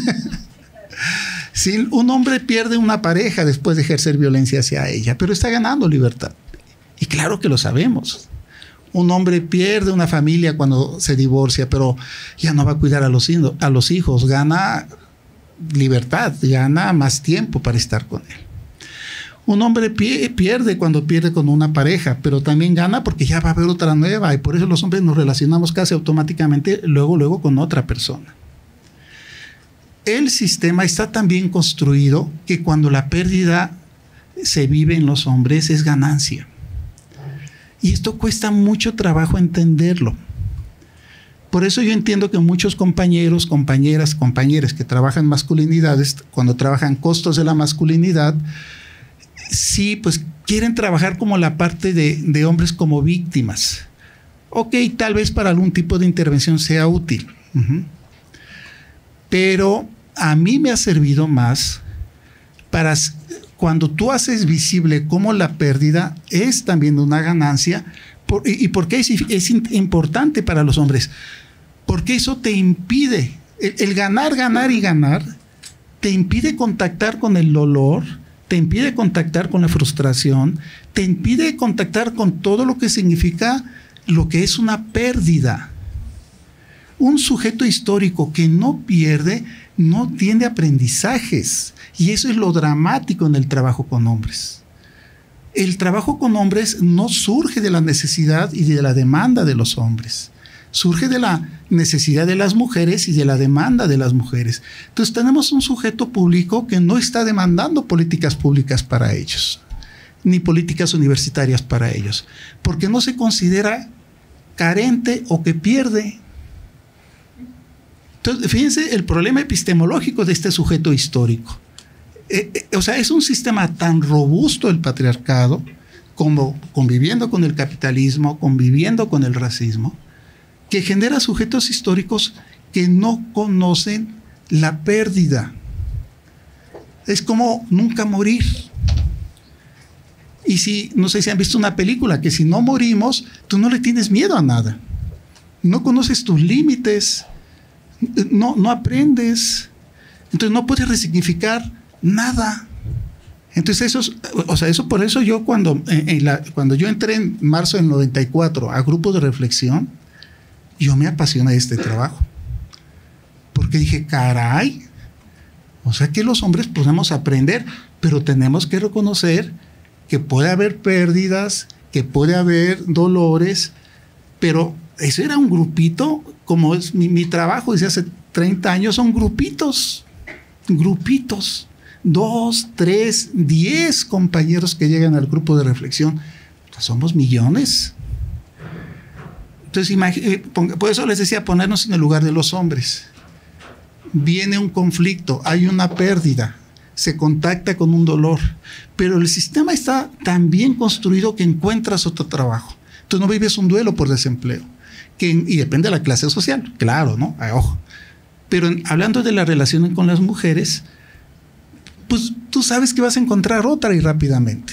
Si un hombre pierde una pareja después de ejercer violencia hacia ella, pero está ganando libertad. Y claro que lo sabemos. Un hombre pierde una familia cuando se divorcia, pero ya no va a cuidar a los, a los hijos. Gana libertad, gana más tiempo para estar con él. Un hombre pie, pierde cuando pierde con una pareja, pero también gana porque ya va a haber otra nueva. Y por eso los hombres nos relacionamos casi automáticamente luego, luego con otra persona. El sistema está tan bien construido que cuando la pérdida se vive en los hombres es ganancia. Y esto cuesta mucho trabajo entenderlo. Por eso yo entiendo que muchos compañeros, compañeras, compañeras que trabajan masculinidades, cuando trabajan costos de la masculinidad, sí, pues quieren trabajar como la parte de, de hombres como víctimas. Ok, tal vez para algún tipo de intervención sea útil. Uh-huh. Pero a mí me ha servido más para cuando tú haces visible cómo la pérdida es también una ganancia. Por, y, y por qué es, es importante para los hombres. Porque eso te impide, el, el ganar, ganar y ganar, te impide contactar con el dolor, te impide contactar con la frustración, te impide contactar con todo lo que significa lo que es una pérdida. Un sujeto histórico que no pierde, no tiene aprendizajes. Y eso es lo dramático en el trabajo con hombres. El trabajo con hombres no surge de la necesidad y de la demanda de los hombres. surge de la necesidad de las mujeres y de la demanda de las mujeres. Entonces tenemos un sujeto público que no está demandando políticas públicas para ellos, ni políticas universitarias para ellos, porque no se considera carente o que pierde. Entonces, fíjense el problema epistemológico de este sujeto histórico. Eh, eh, o sea, es un sistema tan robusto el patriarcado, como conviviendo con el capitalismo, conviviendo con el racismo, que genera sujetos históricos que no conocen la pérdida. Es como nunca morir. Y si, no sé si han visto una película, que si no morimos, tú no le tienes miedo a nada. No conoces tus límites, no, no aprendes, entonces no puedes resignificar nada. Entonces eso, o sea, eso por eso yo cuando, en la, cuando yo entré en marzo del noventa y cuatro a grupos de reflexión, yo me apasioné de este trabajo. Porque dije, caray, o sea que los hombres podemos aprender, pero tenemos que reconocer que puede haber pérdidas, que puede haber dolores, pero eso era un grupito, como es mi, mi trabajo desde hace treinta años, son grupitos, grupitos. Dos, tres, diez compañeros que llegan al grupo de reflexión. Pues somos millones. Entonces, por eso les decía, ponernos en el lugar de los hombres. Viene un conflicto, hay una pérdida, se contacta con un dolor, pero el sistema está tan bien construido que encuentras otro trabajo. Tú no vives un duelo por desempleo, que, y depende de la clase social, claro, ¿no? Ah, ojo. Pero en, hablando de la relación con las mujeres, pues tú sabes que vas a encontrar otra y rápidamente.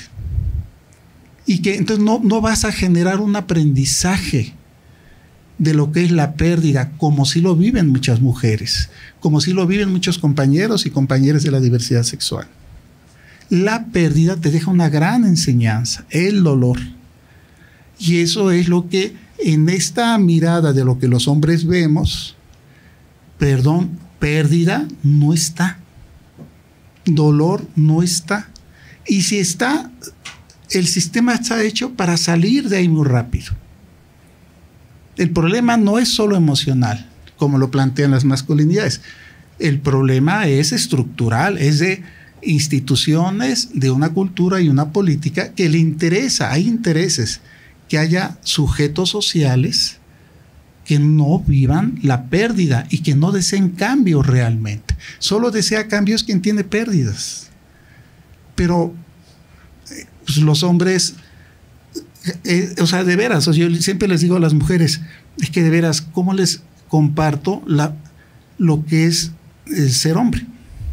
Y que entonces no, no vas a generar un aprendizaje de lo que es la pérdida, como si lo viven muchas mujeres, como si lo viven muchos compañeros y compañeras de la diversidad sexual. La pérdida te deja una gran enseñanza, el dolor. Y eso es lo que en esta mirada de lo que los hombres vemos, perdón, pérdida no está. Dolor no está. Y si está, el sistema está hecho para salir de ahí muy rápido. El problema no es solo emocional, como lo plantean las masculinidades. El problema es estructural, es de instituciones, de una cultura y una política que le interesa, hay intereses, que haya sujetos sociales que no vivan la pérdida y que no deseen cambios realmente. Solo desea cambios quien tiene pérdidas. Pero pues, los hombres, eh, o sea, de veras, o sea, yo siempre les digo a las mujeres, es que de veras, ¿cómo les comparto la, lo que es el ser hombre?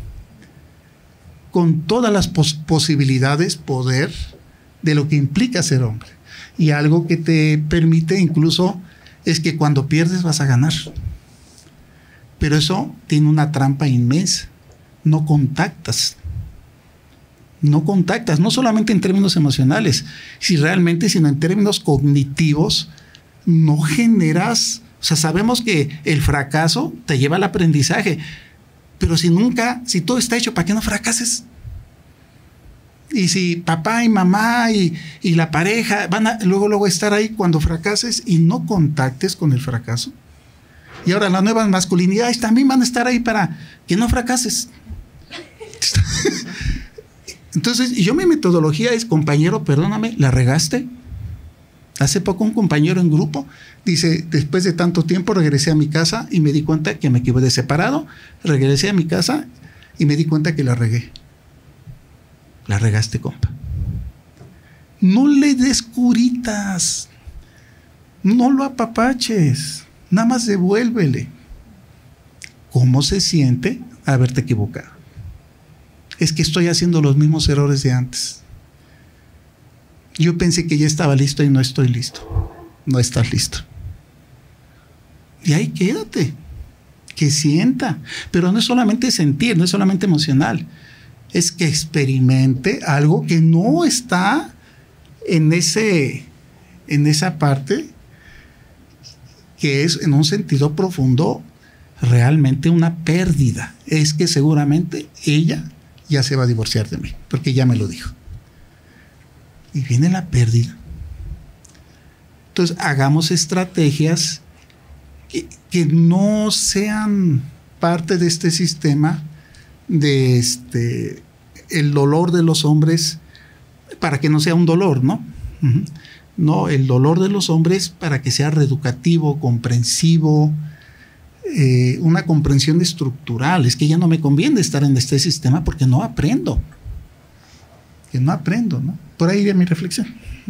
Con todas las pos posibilidades, poder, de lo que implica ser hombre. Y algo que te permite incluso es que cuando pierdes vas a ganar. Pero eso tiene una trampa inmensa. No contactas. No contactas, no solamente en términos emocionales, si realmente, sino en términos cognitivos, no generas. O sea, sabemos que el fracaso te lleva al aprendizaje, pero si nunca, si todo está hecho para que no fracases. Y si papá y mamá y, y la pareja van a luego, luego estar ahí cuando fracases y no contactes con el fracaso. Y ahora las nuevas masculinidades también van a estar ahí para que no fracases. Entonces, yo mi metodología es, compañero, perdóname, ¿la regaste? Hace poco un compañero en grupo dice, después de tanto tiempo regresé a mi casa y me di cuenta que me equivoqué separado, regresé a mi casa y me di cuenta que la regué. La regaste, compa. No le des curitas. No lo apapaches. Nada más devuélvele. ¿Cómo se siente haberte equivocado? Es que estoy haciendo los mismos errores de antes. Yo pensé que ya estaba listo y no estoy listo. No estás listo. Y ahí quédate. Que sienta. Pero no es solamente sentir, no es solamente emocional. Es que experimente algo que no está en, ese, en esa parte, que es en un sentido profundo realmente una pérdida. Es que seguramente ella ya se va a divorciar de mí, porque ya me lo dijo. Y viene la pérdida. Entonces hagamos estrategias que, que no sean parte de este sistema de este el dolor de los hombres para que no sea un dolor, ¿no? Uh-huh. No, el dolor de los hombres para que sea reeducativo, comprensivo, eh, una comprensión estructural. Es que ya no me conviene estar en este sistema porque no aprendo. Que no aprendo, ¿no? Por ahí iría mi reflexión.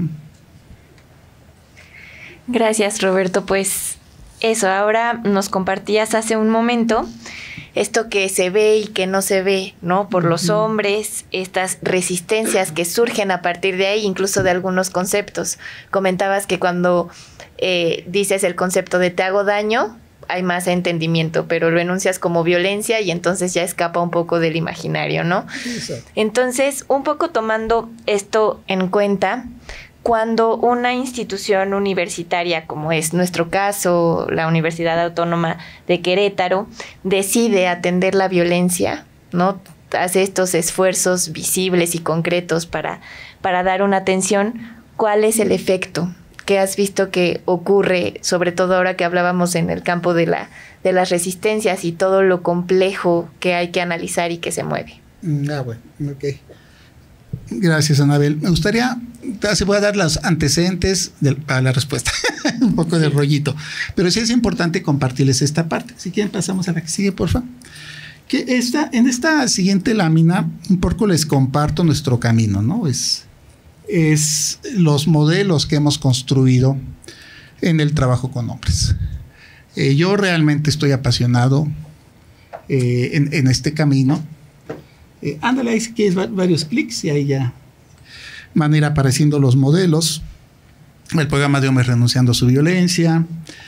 Gracias, Roberto. Pues eso, ahora nos compartías hace un momento esto que se ve y que no se ve, ¿no? Por los hombres, estas resistencias que surgen a partir de ahí, incluso de algunos conceptos. Comentabas que cuando eh, dices el concepto de te hago daño, hay más entendimiento, pero lo enuncias como violencia y entonces ya escapa un poco del imaginario, ¿no? Exacto. Entonces, un poco tomando esto en cuenta, cuando una institución universitaria, como es nuestro caso, la Universidad Autónoma de Querétaro, decide atender la violencia, ¿no? Hace estos esfuerzos visibles y concretos para, para dar una atención, ¿cuál es el efecto que has visto que ocurre, sobre todo ahora que hablábamos en el campo de, la, de las resistencias y todo lo complejo que hay que analizar y que se mueve? Ah, bueno, ok. Gracias, Anabel. Me gustaría, se voy a dar los antecedentes de, para la respuesta, un poco de rollito, pero sí es importante compartirles esta parte. Si quieren pasamos a la que sigue, por favor. Que esta, en esta siguiente lámina un poco les comparto nuestro camino, ¿no? Es, es los modelos que hemos construido en el trabajo con hombres. Eh, yo realmente estoy apasionado eh, en, en este camino. Eh, ándale, ahí si quieres varios clics y ahí ya van a ir apareciendo los modelos. El programa de hombres renunciando a su violencia,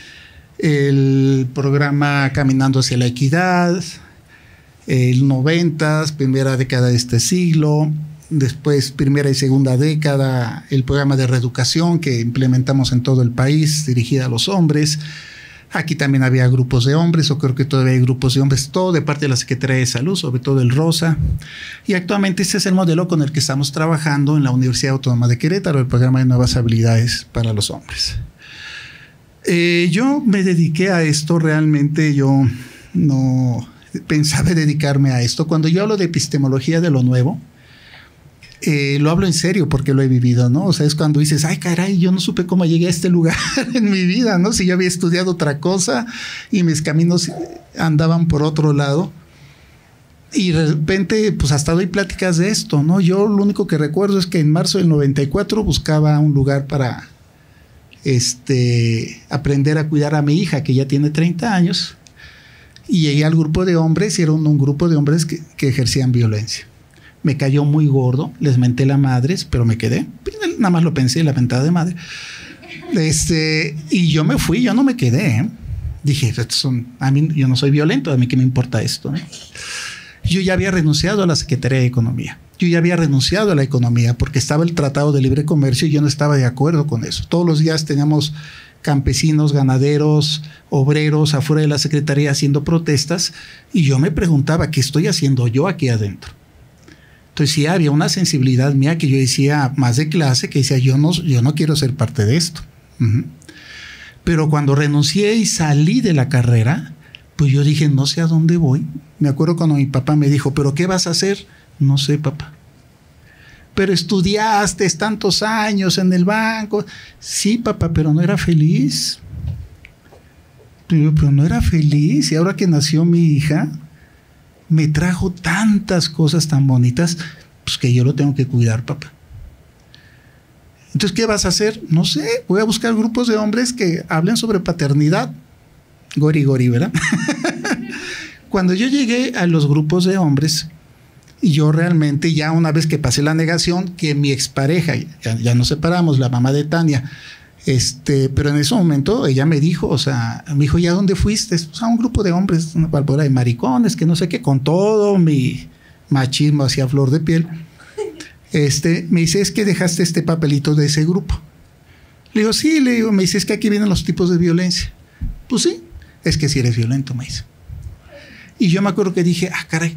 el programa caminando hacia la equidad, el noventas, primera década de este siglo, después primera y segunda década, el programa de reeducación que implementamos en todo el país dirigida a los hombres. Aquí también había grupos de hombres, o creo que todavía hay grupos de hombres, todo de parte de la Secretaría de Salud, sobre todo el Rosa. Y actualmente este es el modelo con el que estamos trabajando en la Universidad Autónoma de Querétaro, el programa de nuevas habilidades para los hombres. Eh, yo me dediqué a esto, realmente yo no pensaba dedicarme a esto. Cuando yo hablo de epistemología de lo nuevo, Eh, lo hablo en serio porque lo he vivido, ¿no? O sea, es cuando dices, ay, caray, yo no supe cómo llegué a este lugar en mi vida, ¿no? Si yo había estudiado otra cosa y mis caminos andaban por otro lado. Y de repente, pues hasta doy pláticas de esto, ¿no? Yo lo único que recuerdo es que en marzo del noventa y cuatro buscaba un lugar para este, aprender a cuidar a mi hija, que ya tiene treinta años. Y llegué al grupo de hombres y era un, un grupo de hombres que, que ejercían violencia. Me cayó muy gordo, les menté la madre, pero me quedé. Nada más lo pensé, la mentada de madre. Este, y yo me fui, yo no me quedé. ¿eh? Dije, estos son, a mí, yo no soy violento, a mí qué me importa esto. ¿no? Yo ya había renunciado a la Secretaría de Economía. Yo ya había renunciado a la economía porque estaba el Tratado de Libre Comercio y yo no estaba de acuerdo con eso. Todos los días teníamos campesinos, ganaderos, obreros afuera de la Secretaría haciendo protestas y yo me preguntaba, ¿qué estoy haciendo yo aquí adentro? Entonces sí había una sensibilidad mía que yo decía, más de clase, que decía, yo no, yo no quiero ser parte de esto. Uh-huh. Pero cuando renuncié y salí de la carrera, pues yo dije, no sé a dónde voy. Me acuerdo cuando mi papá me dijo, ¿pero qué vas a hacer? No sé, papá. Pero estudiaste tantos años en el banco. Sí, papá, pero no era feliz. Pero, pero no era feliz. Y ahora que nació mi hija, me trajo tantas cosas tan bonitas, pues que yo lo tengo que cuidar, papá. Entonces, ¿qué vas a hacer? No sé, voy a buscar grupos de hombres que hablen sobre paternidad. Gori, gori, ¿verdad? Cuando yo llegué a los grupos de hombres, yo realmente ya una vez que pasé la negación, que mi expareja, ya, ya nos separamos, la mamá de Tania, Este, pero en ese momento ella me dijo, o sea, me dijo, ¿ya dónde fuiste? O sea, un grupo de hombres, una balbora de maricones, que no sé qué, con todo mi machismo hacia flor de piel. Este, me dice, es que dejaste este papelito de ese grupo. Le digo, sí, le digo, me dice, es que aquí vienen los tipos de violencia. Pues sí, es que si eres violento, me dice. Y yo me acuerdo que dije, ah, caray,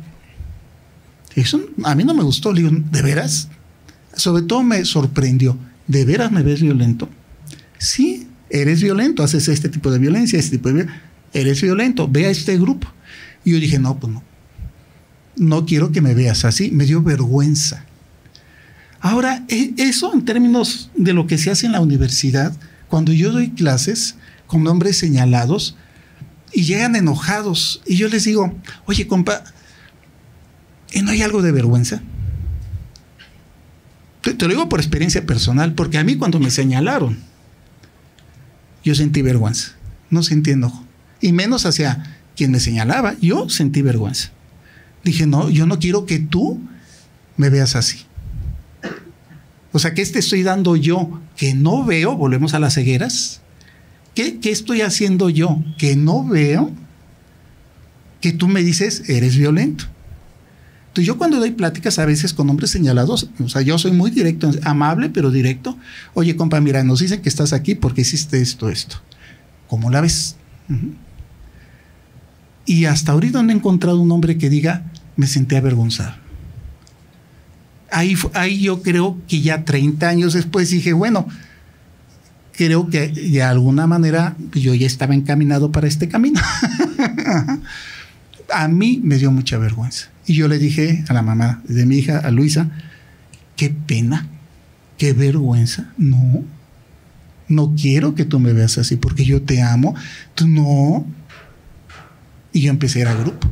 eso a mí no me gustó. Le digo, ¿de veras? Sobre todo me sorprendió, ¿de veras me ves violento? Sí, eres violento, haces este tipo de violencia, este tipo de violencia, eres violento, ve a este grupo. Y yo dije, no, pues no, no quiero que me veas así, me dio vergüenza. Ahora, eso en términos de lo que se hace en la universidad, cuando yo doy clases con nombres señalados y llegan enojados y yo les digo, oye, compa, ¿no hay algo de vergüenza? Te, te lo digo por experiencia personal, porque a mí cuando me señalaron, yo sentí vergüenza, no sentí enojo, y menos hacia quien me señalaba, yo sentí vergüenza. Dije, no, yo no quiero que tú me veas así. O sea, ¿qué te estoy dando yo que no veo? Volvemos a las cegueras. ¿Qué, qué estoy haciendo yo que no veo? Que tú me dices, eres violento. Entonces, yo cuando doy pláticas a veces con hombres señalados, o sea, yo soy muy directo, amable, pero directo. Oye, compa, mira, nos dicen que estás aquí porque hiciste esto, esto. ¿Cómo la ves? Uh-huh. Y hasta ahorita no he encontrado un hombre que diga, me sentí avergonzado. Ahí, ahí yo creo que ya treinta años después dije, bueno, creo que de alguna manera yo ya estaba encaminado para este camino. A mí me dio mucha vergüenza. Y yo le dije a la mamá de mi hija, a Luisa, qué pena, qué vergüenza. No, no quiero que tú me veas así porque yo te amo. Tú no. Y yo empecé a ir a grupo.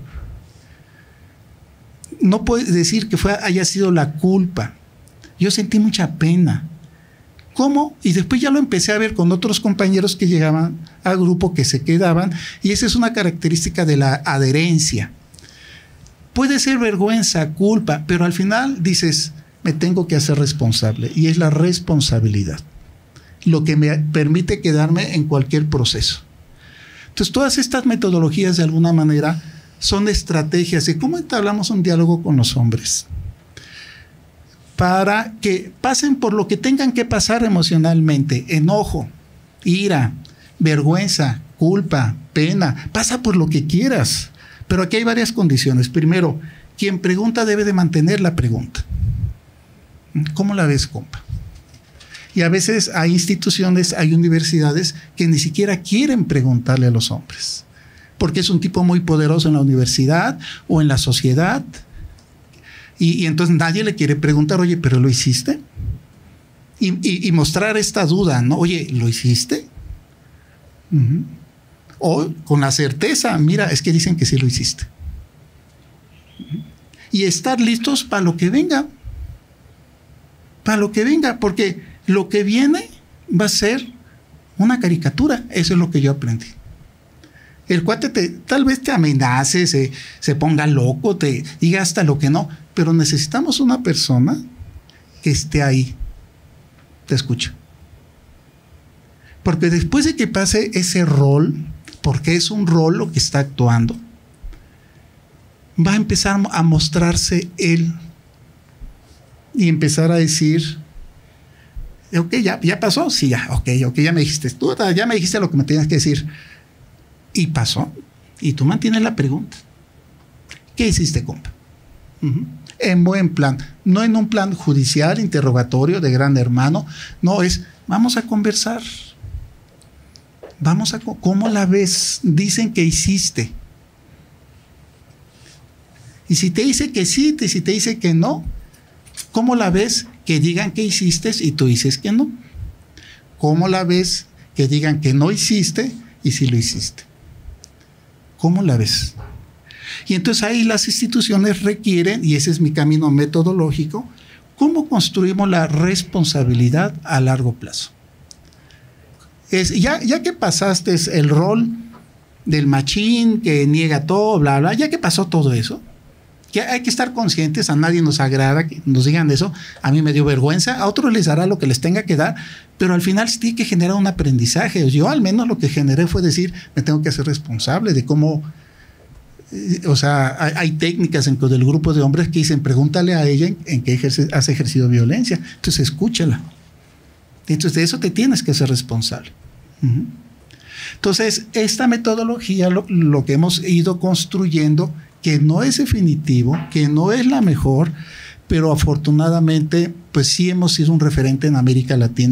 No puedes decir que fue, haya sido la culpa. Yo sentí mucha pena. ¿Cómo? Y después ya lo empecé a ver con otros compañeros que llegaban al grupo, que se quedaban, y esa es una característica de la adherencia. Puede ser vergüenza, culpa, pero al final dices, me tengo que hacer responsable, y es la responsabilidad lo que me permite quedarme en cualquier proceso. Entonces, todas estas metodologías de alguna manera son estrategias de cómo entablamos un diálogo con los hombres para que pasen por lo que tengan que pasar emocionalmente, enojo, ira, vergüenza, culpa, pena, pasa por lo que quieras. Pero aquí hay varias condiciones. Primero, quien pregunta debe de mantener la pregunta. ¿Cómo la ves, compa? Y a veces hay instituciones, hay universidades que ni siquiera quieren preguntarle a los hombres, porque es un tipo muy poderoso en la universidad o en la sociedad. Y, y entonces nadie le quiere preguntar, oye, ¿pero lo hiciste? Y, y, y mostrar esta duda, ¿no? Oye, ¿lo hiciste? Uh-huh. O con la certeza, mira, es que dicen que sí lo hiciste. Uh-huh. Y estar listos para lo que venga. Para lo que venga, porque lo que viene va a ser una caricatura. Eso es lo que yo aprendí. El cuate te, tal vez te amenace, se, se ponga loco, te diga hasta lo que no, pero necesitamos una persona que esté ahí, te escucha. Porque después de que pase ese rol, porque es un rol lo que está actuando, va a empezar a mostrarse él y empezar a decir, ok, ya, ya pasó, sí, ya, ok, ok, ya me dijiste, tú ya me dijiste lo que me tenías que decir. Y pasó. Y tú mantienes la pregunta. ¿Qué hiciste, compa? Uh-huh. En buen plan. No en un plan judicial, interrogatorio de gran hermano. No, es, vamos a conversar. Vamos a, ¿cómo la ves? Dicen que hiciste. Y si te dice que sí, y si te dice que no, ¿cómo la ves que digan que hiciste y tú dices que no? ¿Cómo la ves que digan que no hiciste y si lo hiciste? ¿Cómo la ves? Y entonces ahí las instituciones requieren, y ese es mi camino metodológico, ¿cómo construimos la responsabilidad a largo plazo? Es, ya, ya que pasaste el rol del machín que niega todo, bla, bla, ya que pasó todo eso, que hay que estar conscientes, a nadie nos agrada que nos digan eso, a mí me dio vergüenza, a otros les dará lo que les tenga que dar, pero al final sí tiene que generar un aprendizaje. Yo al menos lo que generé fue decir, me tengo que hacer responsable de cómo, eh, o sea, hay, hay técnicas dentro del grupo de hombres que dicen, pregúntale a ella en, en qué ejerce, has ejercido violencia, entonces escúchala. Entonces de eso te tienes que hacer responsable. Uh-huh. Entonces esta metodología, lo, lo que hemos ido construyendo, que no es definitivo, que no es la mejor, pero afortunadamente pues sí hemos sido un referente en América Latina, porque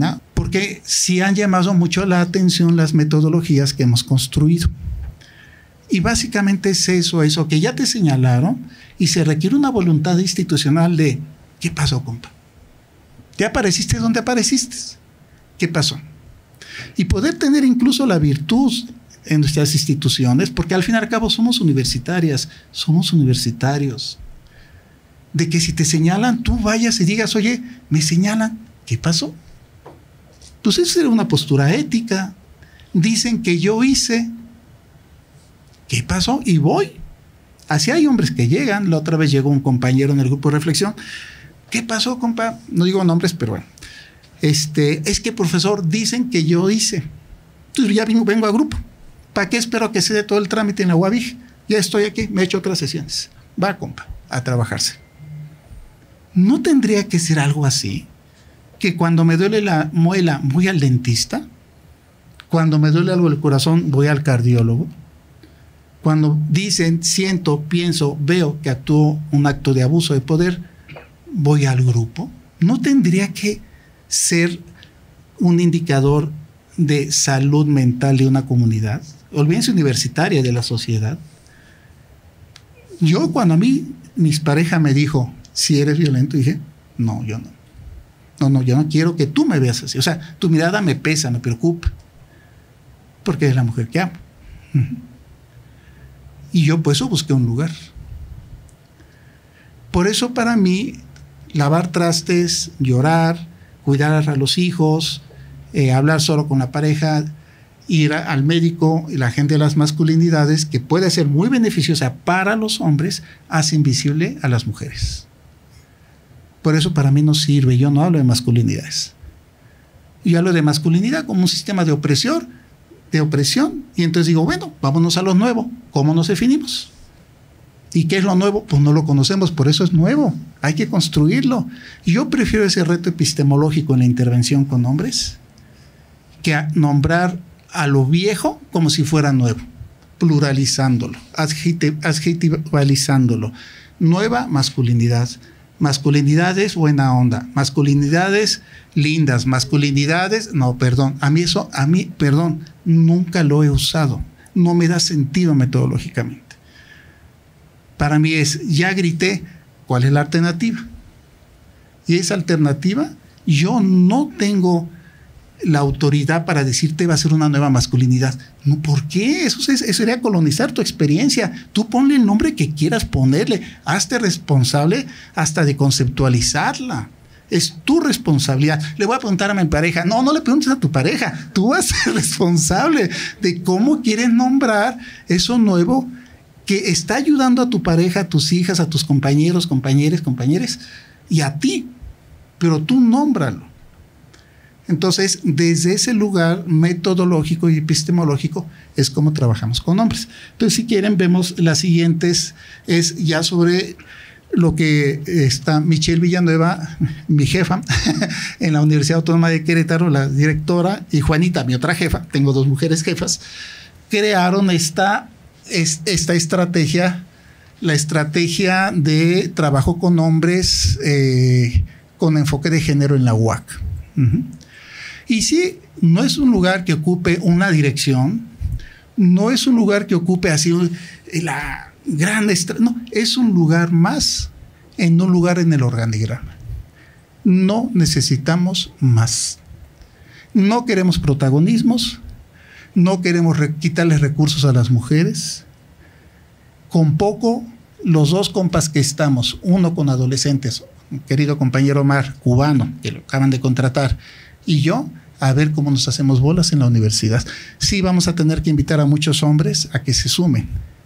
porque sí han llamado mucho la atención las metodologías que hemos construido. Y básicamente es eso, eso que ya te señalaron y se requiere una voluntad institucional de ¿qué pasó, compa? ¿Ya apareciste donde apareciste? ¿Qué pasó? Y poder tener incluso la virtud en nuestras instituciones, porque al fin y al cabo somos universitarias, somos universitarios, de que si te señalan, tú vayas y digas, oye, me señalan, ¿qué pasó? Pues eso era una postura ética. Dicen que yo hice, ¿qué pasó? Y voy. Así hay hombres que llegan. La otra vez llegó un compañero en el grupo de reflexión. ¿Qué pasó, compa? No digo nombres, pero bueno. Este, es que, profesor, dicen que yo hice. Entonces ya vengo, vengo a grupo. ¿Para qué espero que se dé todo el trámite en la U A B I G? Ya estoy aquí, me he hecho otras sesiones. Va, compa, a trabajarse. ¿No tendría que ser algo así? Que cuando me duele la muela voy al dentista, cuando me duele algo del corazón voy al cardiólogo, cuando dicen, siento, pienso, veo que actuó un acto de abuso de poder, voy al grupo. ¿No tendría que ser un indicador de salud mental de una comunidad? Olvídense universitaria, de la sociedad. Yo cuando a mí mis pareja me dijo, si eres violento, dije, no, yo no. No, no, yo no quiero que tú me veas así. O sea, tu mirada me pesa, me preocupa. Porque es la mujer que amo. Uh-huh. Y yo por eso busqué un lugar. Por eso para mí, lavar trastes, llorar, cuidar a los hijos, eh, hablar solo con la pareja, ir a, al médico y la gente de las masculinidades, que puede ser muy beneficiosa para los hombres, hace invisible a las mujeres. Por eso para mí no sirve. Yo no hablo de masculinidades. Yo hablo de masculinidad como un sistema de opresión, de opresión. Y entonces digo, bueno, vámonos a lo nuevo. ¿Cómo nos definimos? ¿Y qué es lo nuevo? Pues no lo conocemos, por eso es nuevo. Hay que construirlo. Y yo prefiero ese reto epistemológico en la intervención con hombres que a nombrar a lo viejo como si fuera nuevo, pluralizándolo, adjetivalizándolo. Nueva masculinidad. Masculinidades buena onda, masculinidades lindas, masculinidades, no, perdón, a mí eso, a mí, perdón, nunca lo he usado, no me da sentido metodológicamente. Para mí es, ya grité, ¿cuál es la alternativa? Y esa alternativa, yo no tengo la autoridad para decirte va a ser una nueva masculinidad. No, ¿por qué? Eso, es, eso sería colonizar tu experiencia. Tú ponle el nombre que quieras ponerle. Hazte responsable hasta de conceptualizarla. Es tu responsabilidad. Le voy a preguntar a mi pareja. No, no le preguntes a tu pareja. Tú vas a ser responsable de cómo quieres nombrar eso nuevo que está ayudando a tu pareja, a tus hijas, a tus compañeros, compañeras, compañeros y a ti. Pero tú nómbralo. Entonces, desde ese lugar metodológico y epistemológico es como trabajamos con hombres. Entonces, si quieren, vemos las siguientes, es ya sobre lo que está Michelle Villanueva, mi jefa, en la Universidad Autónoma de Querétaro, la directora, y Juanita, mi otra jefa, tengo dos mujeres jefas, crearon esta, esta estrategia, la estrategia de trabajo con hombres eh, con enfoque de género en la U A C. Uh-huh. Y sí, no es un lugar que ocupe una dirección, no es un lugar que ocupe así la gran estrella, no, es un lugar más en un lugar en el organigrama. No necesitamos más. No queremos protagonismos, no queremos re- quitarles recursos a las mujeres. Con poco, los dos compas que estamos, uno con adolescentes, querido compañero Omar, cubano, que lo acaban de contratar, y yo, a ver cómo nos hacemos bolas en la universidad. Sí, vamos a tener que invitar a muchos hombres a que se sumen,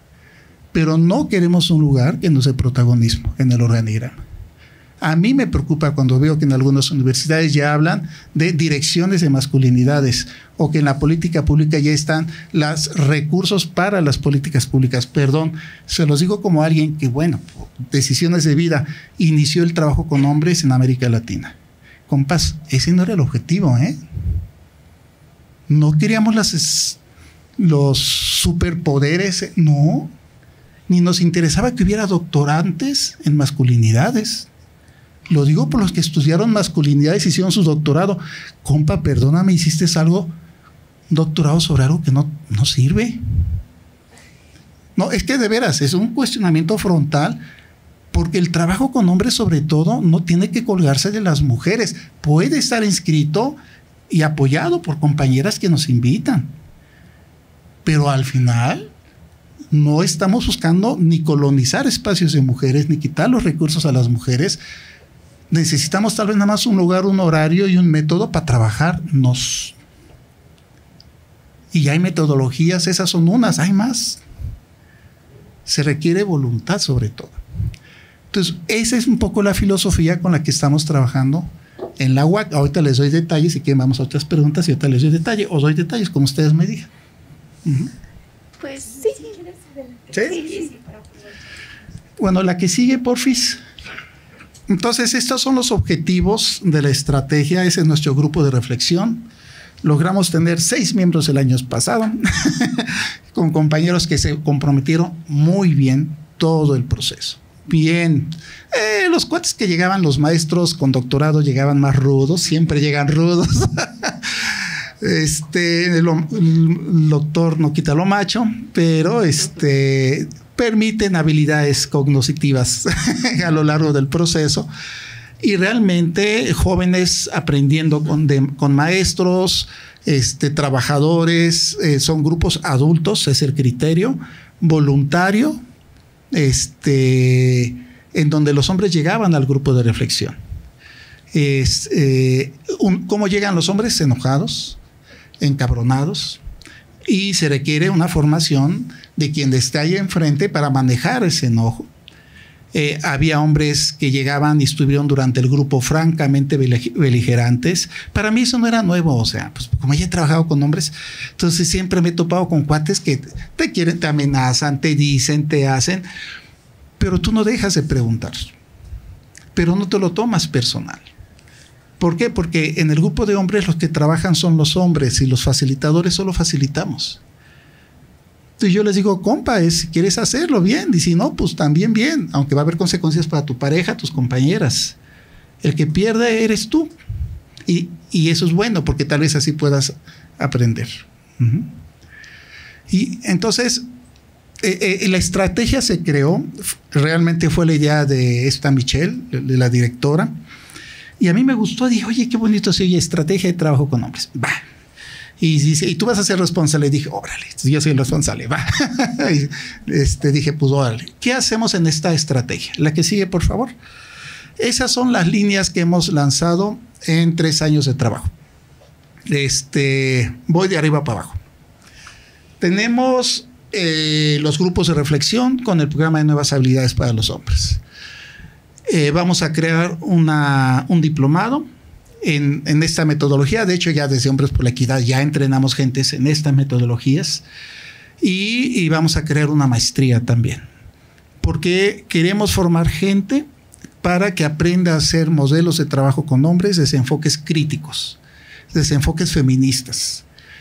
pero no queremos un lugar que nos dé protagonismo en el organigrama. A mí me preocupa cuando veo que en algunas universidades ya hablan de direcciones de masculinidades o que en la política pública ya están los recursos para las políticas públicas. Perdón, se los digo como alguien que, bueno, por decisiones de vida, inició el trabajo con hombres en América Latina. Compas, ese no era el objetivo, ¿eh? No queríamos las, los superpoderes, no. Ni nos interesaba que hubiera doctorantes en masculinidades. Lo digo por los que estudiaron masculinidades y hicieron su doctorado. Compa, perdóname, hiciste algo, un doctorado sobre algo que no, no sirve. No, es que de veras, es un cuestionamiento frontal, porque el trabajo con hombres, sobre todo, no tiene que colgarse de las mujeres. Puede estar inscrito y apoyado por compañeras que nos invitan. Pero al final no estamos buscando ni colonizar espacios de mujeres, ni quitar los recursos a las mujeres. Necesitamos tal vez nada más un lugar, un horario y un método para trabajarnos. Y hay metodologías, esas son unas, hay más. Se requiere voluntad sobre todo. Entonces, esa es un poco la filosofía con la que estamos trabajando en la U A C. Ahorita les doy detalles, si quieren vamos a otras preguntas y ahorita les doy detalles, o doy detalles como ustedes me digan. Uh-huh. Pues sí. ¿Sí? Sí. Bueno, la que sigue, porfis. Entonces, estos son los objetivos de la estrategia. Ese es nuestro grupo de reflexión. Logramos tener seis miembros el año pasado, con compañeros que se comprometieron muy bien todo el proceso. Bien. Eh, los cuates que llegaban, los maestros con doctorado, llegaban más rudos, siempre llegan rudos. Este, el, el doctor no quita lo macho, pero este, permiten habilidades cognitivas a lo largo del proceso. Y realmente jóvenes aprendiendo con, de, con maestros, este, trabajadores, eh, son grupos adultos, es el criterio, voluntario, este, en donde los hombres llegaban al grupo de reflexión. Es, eh, un, ¿Cómo llegan los hombres? Enojados, encabronados, y se requiere una formación de quien esté ahí enfrente para manejar ese enojo. Eh, había hombres que llegaban y estuvieron durante el grupo francamente beligerantes. Para mí eso no era nuevo, o sea, pues como ya he trabajado con hombres, entonces siempre me he topado con cuates que te quieren, te amenazan, te dicen, te hacen, pero tú no dejas de preguntar, pero no te lo tomas personal. ¿Por qué? Porque en el grupo de hombres los que trabajan son los hombres y los facilitadores solo facilitamos. Entonces yo les digo, compa, es, si quieres hacerlo bien, y si no, pues también bien, aunque va a haber consecuencias para tu pareja, tus compañeras. El que pierde eres tú. Y, y eso es bueno, porque tal vez así puedas aprender. Uh-huh. Y entonces, eh, eh, la estrategia se creó, realmente fue la idea de esta Michelle, de la directora, y a mí me gustó, dije, oye, qué bonito se oye, estrategia de trabajo con hombres. Va. Y dice, y tú vas a ser responsable. Y dije, órale, yo soy el responsable, va. Y este, dije, pues órale, ¿qué hacemos en esta estrategia? La que sigue, por favor. Esas son las líneas que hemos lanzado en tres años de trabajo. Este, voy de arriba para abajo. Tenemos eh, los grupos de reflexión con el programa de nuevas habilidades para los hombres. Eh, vamos a crear una, un diplomado En, en esta metodología. De hecho, ya desde Hombres por la Equidad ya entrenamos gentes en estas metodologías y, y vamos a crear una maestría también, porque queremos formar gente para que aprenda a hacer modelos de trabajo con hombres desde enfoques críticos, desde enfoques feministas,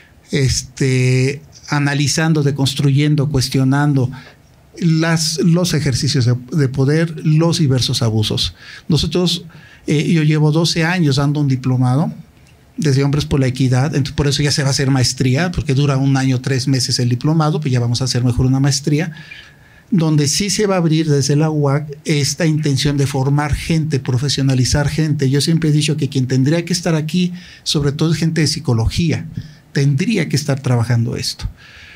este, analizando, deconstruyendo, cuestionando las, los ejercicios de, de poder, los diversos abusos. Nosotros Eh, yo llevo doce años dando un diplomado desde Hombres por la Equidad, entonces por eso ya se va a hacer maestría, porque dura un año, tres meses el diplomado, pues ya vamos a hacer mejor una maestría, donde sí se va a abrir desde la U A C esta intención de formar gente, profesionalizar gente. Yo siempre he dicho que quien tendría que estar aquí, sobre todo es gente de psicología, tendría que estar trabajando esto.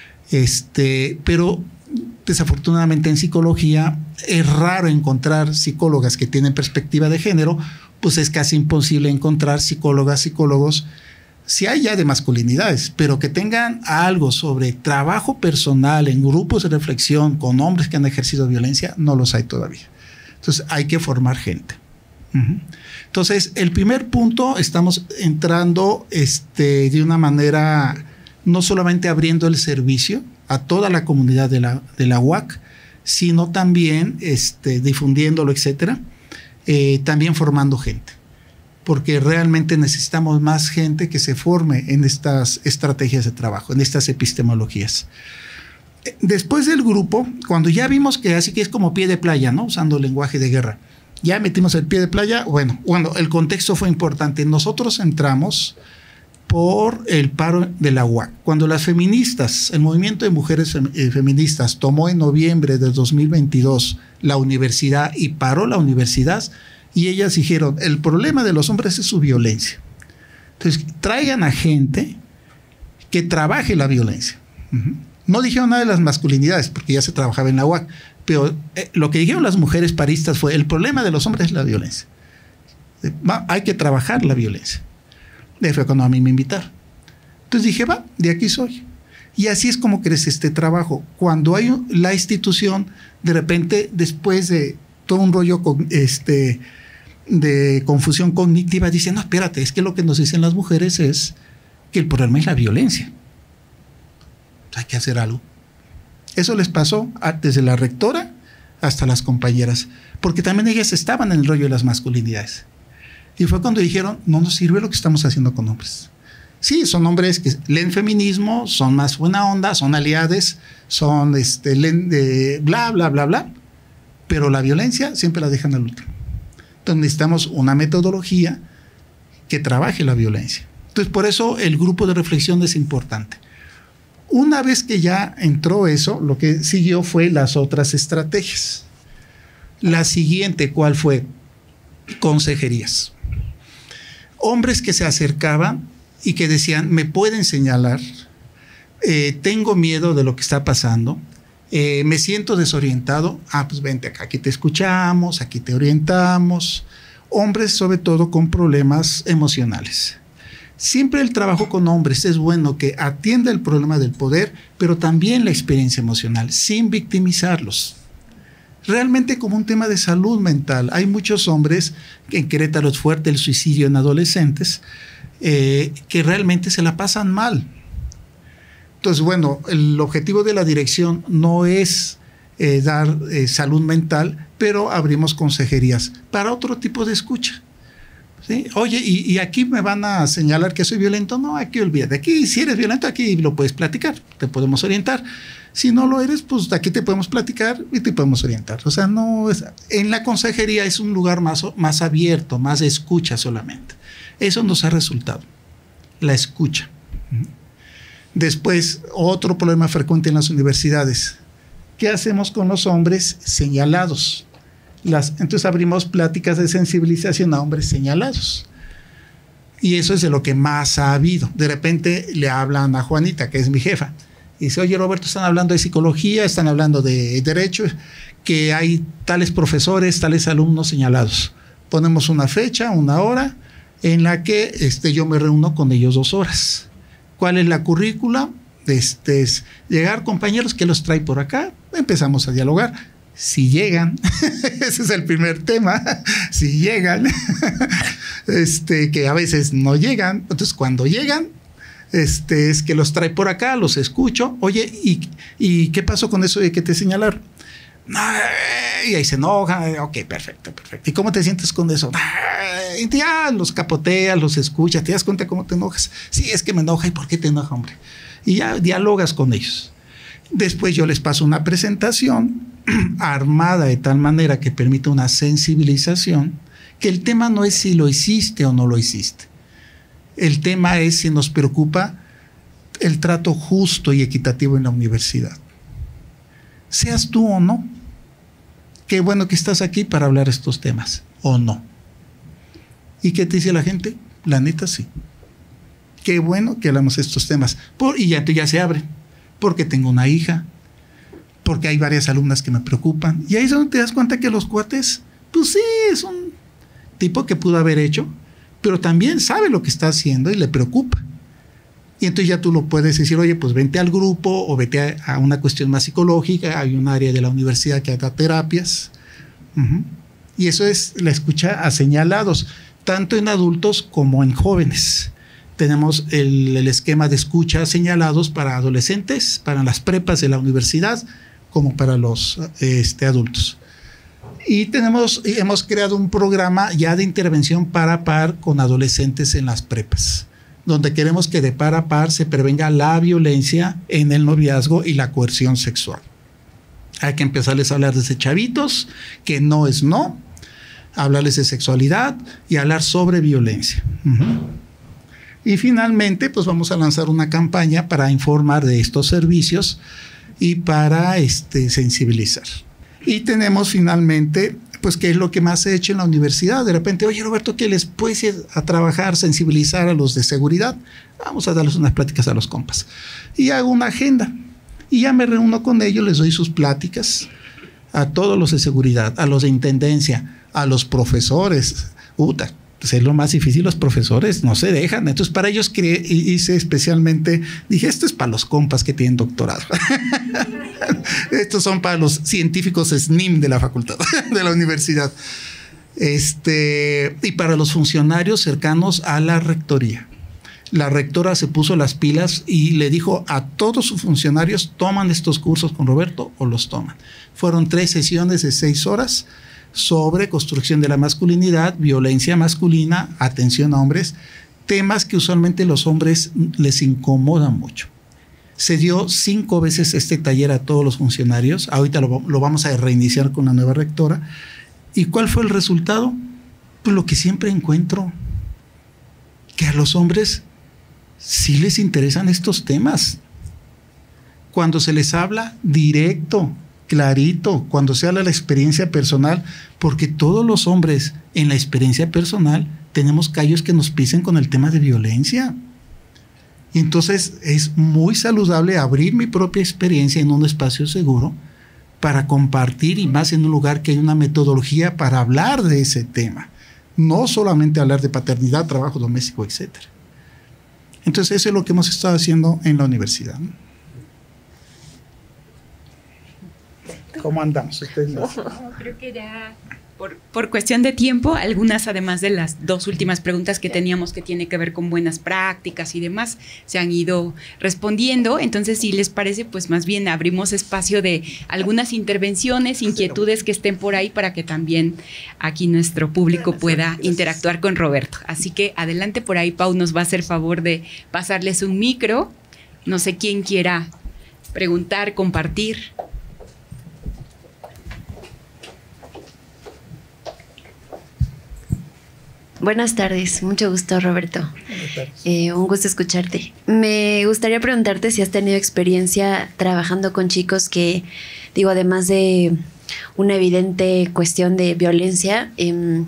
Este, pero desafortunadamente en psicología es raro encontrar psicólogas que tienen perspectiva de género, pues es casi imposible encontrar psicólogas, psicólogos, si hay ya de masculinidades, pero que tengan algo sobre trabajo personal en grupos de reflexión con hombres que han ejercido violencia, no los hay todavía. Entonces hay que formar gente. Uh-huh. Entonces el primer punto, estamos entrando este, de una manera, no solamente abriendo el servicio a toda la comunidad de la, de la U A C, sino también este, difundiéndolo, etcétera, eh, también formando gente, porque realmente necesitamos más gente que se forme en estas estrategias de trabajo, en estas epistemologías. Después del grupo, cuando ya vimos que así que es como pie de playa, ¿no? Usando lenguaje de guerra, Ya metimos el pie de playa. Bueno, bueno, el contexto fue importante. Nosotros entramos por el paro de la U A C. Cuando las feministas, el movimiento de mujeres fem, eh, feministas tomó en noviembre de dos mil veintidós la universidad y paró la universidad, y ellas dijeron, el problema de los hombres es su violencia. Entonces, traigan a gente que trabaje la violencia. Uh-huh. No dijeron nada de las masculinidades, porque ya se trabajaba en la U A C, pero eh, lo que dijeron las mujeres paristas fue, el problema de los hombres es la violencia. Eh, va, hay que trabajar la violencia. De fue cuando a mí me invitaron. Entonces dije, va, de aquí soy. Y así es como crece este trabajo. Cuando hay la institución, de repente, después de todo un rollo con, este, de confusión cognitiva, dicen, no, espérate, es que lo que nos dicen las mujeres es que el problema es la violencia. Hay que hacer algo. Eso les pasó a, desde la rectora hasta las compañeras, porque también ellas estaban en el rollo de las masculinidades. Y fue cuando dijeron, no nos sirve lo que estamos haciendo con hombres. Sí, son hombres que leen feminismo, son más buena onda, son aliados, son este, leen de bla, bla, bla, bla, pero la violencia siempre la dejan al último. Entonces necesitamos una metodología que trabaje la violencia. Entonces por eso el grupo de reflexión es importante. Una vez que ya entró eso, lo que siguió fue las otras estrategias. La siguiente, ¿cuál fue? Consejerías. Hombres que se acercaban y que decían, me pueden señalar, eh, tengo miedo de lo que está pasando, eh, me siento desorientado, ah, pues vente acá, aquí te escuchamos, aquí te orientamos. Hombres sobre todo con problemas emocionales. Siempre el trabajo con hombres es bueno que atienda el problema del poder, pero también la experiencia emocional, sin victimizarlos. Realmente como un tema de salud mental. Hay muchos hombres, en Querétaro es fuerte el suicidio en adolescentes, eh, que realmente se la pasan mal. Entonces, bueno, el objetivo de la dirección no es eh, dar eh, salud mental, pero abrimos consejerías para otro tipo de escucha. ¿Sí? Oye, y, y aquí me van a señalar que soy violento. No, aquí olvídate. Aquí, si eres violento, aquí lo puedes platicar, te podemos orientar. Si no lo eres, pues aquí te podemos platicar y te podemos orientar. O sea, no es, en la consejería es un lugar más, más abierto, más de escucha solamente. Eso nos ha resultado, la escucha. Después, otro problema frecuente en las universidades. ¿Qué hacemos con los hombres señalados? Las, entonces abrimos pláticas de sensibilización a hombres señalados. Y eso es de lo que más ha habido. De repente le hablan a Juanita, que es mi jefa. Y dice, oye Roberto, están hablando de psicología, están hablando de derecho, que hay tales profesores, tales alumnos señalados. Ponemos una fecha, una hora, en la que este, yo me reúno con ellos dos horas. ¿Cuál es la currícula? Este, es llegar compañeros que los trae por acá, empezamos a dialogar. Si llegan, ese es el primer tema, si llegan, este, que a veces no llegan, entonces cuando llegan, Este, es que los trae por acá, los escucho. Oye, ¿y, y qué pasó con eso de que te señalaron? Y ahí se enoja. Ok, perfecto, perfecto. ¿Y cómo te sientes con eso? Y ya los capoteas, los escuchas, te das cuenta cómo te enojas. Sí, es que me enoja. ¿Y por qué te enoja, hombre? Y ya dialogas con ellos. Después yo les paso una presentación armada de tal manera que permita una sensibilización, que el tema no es si lo hiciste o no lo hiciste. El tema es si nos preocupa el trato justo y equitativo en la universidad. Seas tú o no. Qué bueno que estás aquí para hablar estos temas, o no. ¿Y qué te dice la gente? La neta, sí. Qué bueno que hablamos estos temas. Por, y ya, ya se abre. Porque tengo una hija. Porque hay varias alumnas que me preocupan. Y ahí es donde te das cuenta que los cuates, pues sí, es un tipo que pudo haber hecho, pero también sabe lo que está haciendo y le preocupa. Y entonces ya tú lo puedes decir, oye, pues vente al grupo o vete a, a una cuestión más psicológica. Hay un área de la universidad que da terapias. Uh-huh. Y eso es la escucha a señalados, tanto en adultos como en jóvenes. Tenemos el, el esquema de escucha a señalados para adolescentes, para las prepas de la universidad, como para los este, adultos. Y tenemos, hemos creado un programa ya de intervención par a par con adolescentes en las prepas, donde queremos que de par a par se prevenga la violencia en el noviazgo y la coerción sexual. Hay que empezarles a hablar desde chavitos, que no es no, hablarles de sexualidad y hablar sobre violencia. Uh-huh. Y finalmente, pues vamos a lanzar una campaña para informar de estos servicios y para este, sensibilizar. Y tenemos finalmente, pues, qué es lo que más he hecho en la universidad. De repente, oye, Roberto, ¿qué les puedes ir a trabajar, sensibilizar a los de seguridad? Vamos a darles unas pláticas a los compas. Y hago una agenda. Y ya me reúno con ellos, les doy sus pláticas a todos los de seguridad, a los de intendencia, a los profesores. Uta, pues es lo más difícil, los profesores no se dejan. Entonces, para ellos creé, hice especialmente, dije, esto es para los compas que tienen doctorado. Estos son para los científicos S N I M de la facultad, de la universidad. Este, y para los funcionarios cercanos a la rectoría. La rectora se puso las pilas y le dijo a todos sus funcionarios, toman estos cursos con Roberto o los toman. Fueron tres sesiones de seis horas sobre construcción de la masculinidad, violencia masculina, atención a hombres, temas que usualmente los hombres les incomodan mucho. Se dio cinco veces este taller a todos los funcionarios. Ahorita lo, lo vamos a reiniciar con la nueva rectora. ¿Y cuál fue el resultado? Pues lo que siempre encuentro, que a los hombres sí les interesan estos temas. Cuando se les habla directo, clarito, cuando se habla de la experiencia personal, porque todos los hombres en la experiencia personal tenemos callos que nos pisen con el tema de violencia. Y entonces es muy saludable abrir mi propia experiencia en un espacio seguro para compartir, y más en un lugar que hay una metodología para hablar de ese tema. No solamente hablar de paternidad, trabajo doméstico, etcétera. Entonces eso es lo que hemos estado haciendo en la universidad. ¿Cómo andamos? Ustedes no. No, creo que ya por, por cuestión de tiempo, algunas además de las dos últimas preguntas que teníamos que tiene que ver con buenas prácticas y demás, se han ido respondiendo. Entonces, si les parece, pues más bien abrimos espacio de algunas intervenciones, inquietudes que estén por ahí para que también aquí nuestro público pueda interactuar con Roberto. Así que adelante por ahí, Pau nos va a hacer favor de pasarles un micro. No sé quién quiera preguntar, compartir. Buenas tardes, mucho gusto, Roberto. Eh, un gusto escucharte. Me gustaría preguntarte si has tenido experiencia trabajando con chicos que, digo, además de una evidente cuestión de violencia, eh,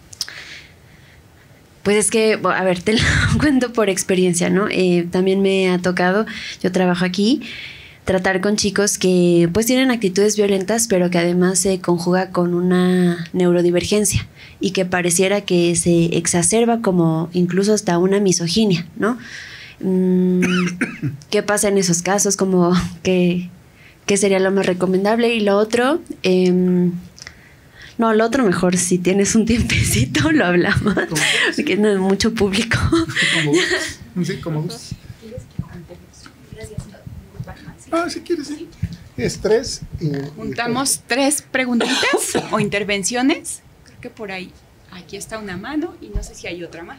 pues es que, a ver, te lo cuento por experiencia, ¿no? Eh, también me ha tocado, yo trabajo aquí, tratar con chicos que pues tienen actitudes violentas, pero que además se conjuga con una neurodivergencia y que pareciera que se exacerba como incluso hasta una misoginia, ¿no? ¿Qué pasa en esos casos? Como que, ¿qué sería lo más recomendable? Y lo otro, eh, no, lo otro mejor, si tienes un tiempecito lo hablamos, porque no hay mucho público. ¿Cómo gustas? Sí, como gustas. Ah, si quieres, sí. Es tres. Y, Juntamos y tres preguntitas o intervenciones. Creo que por ahí, aquí está una mano y no sé si hay otra más.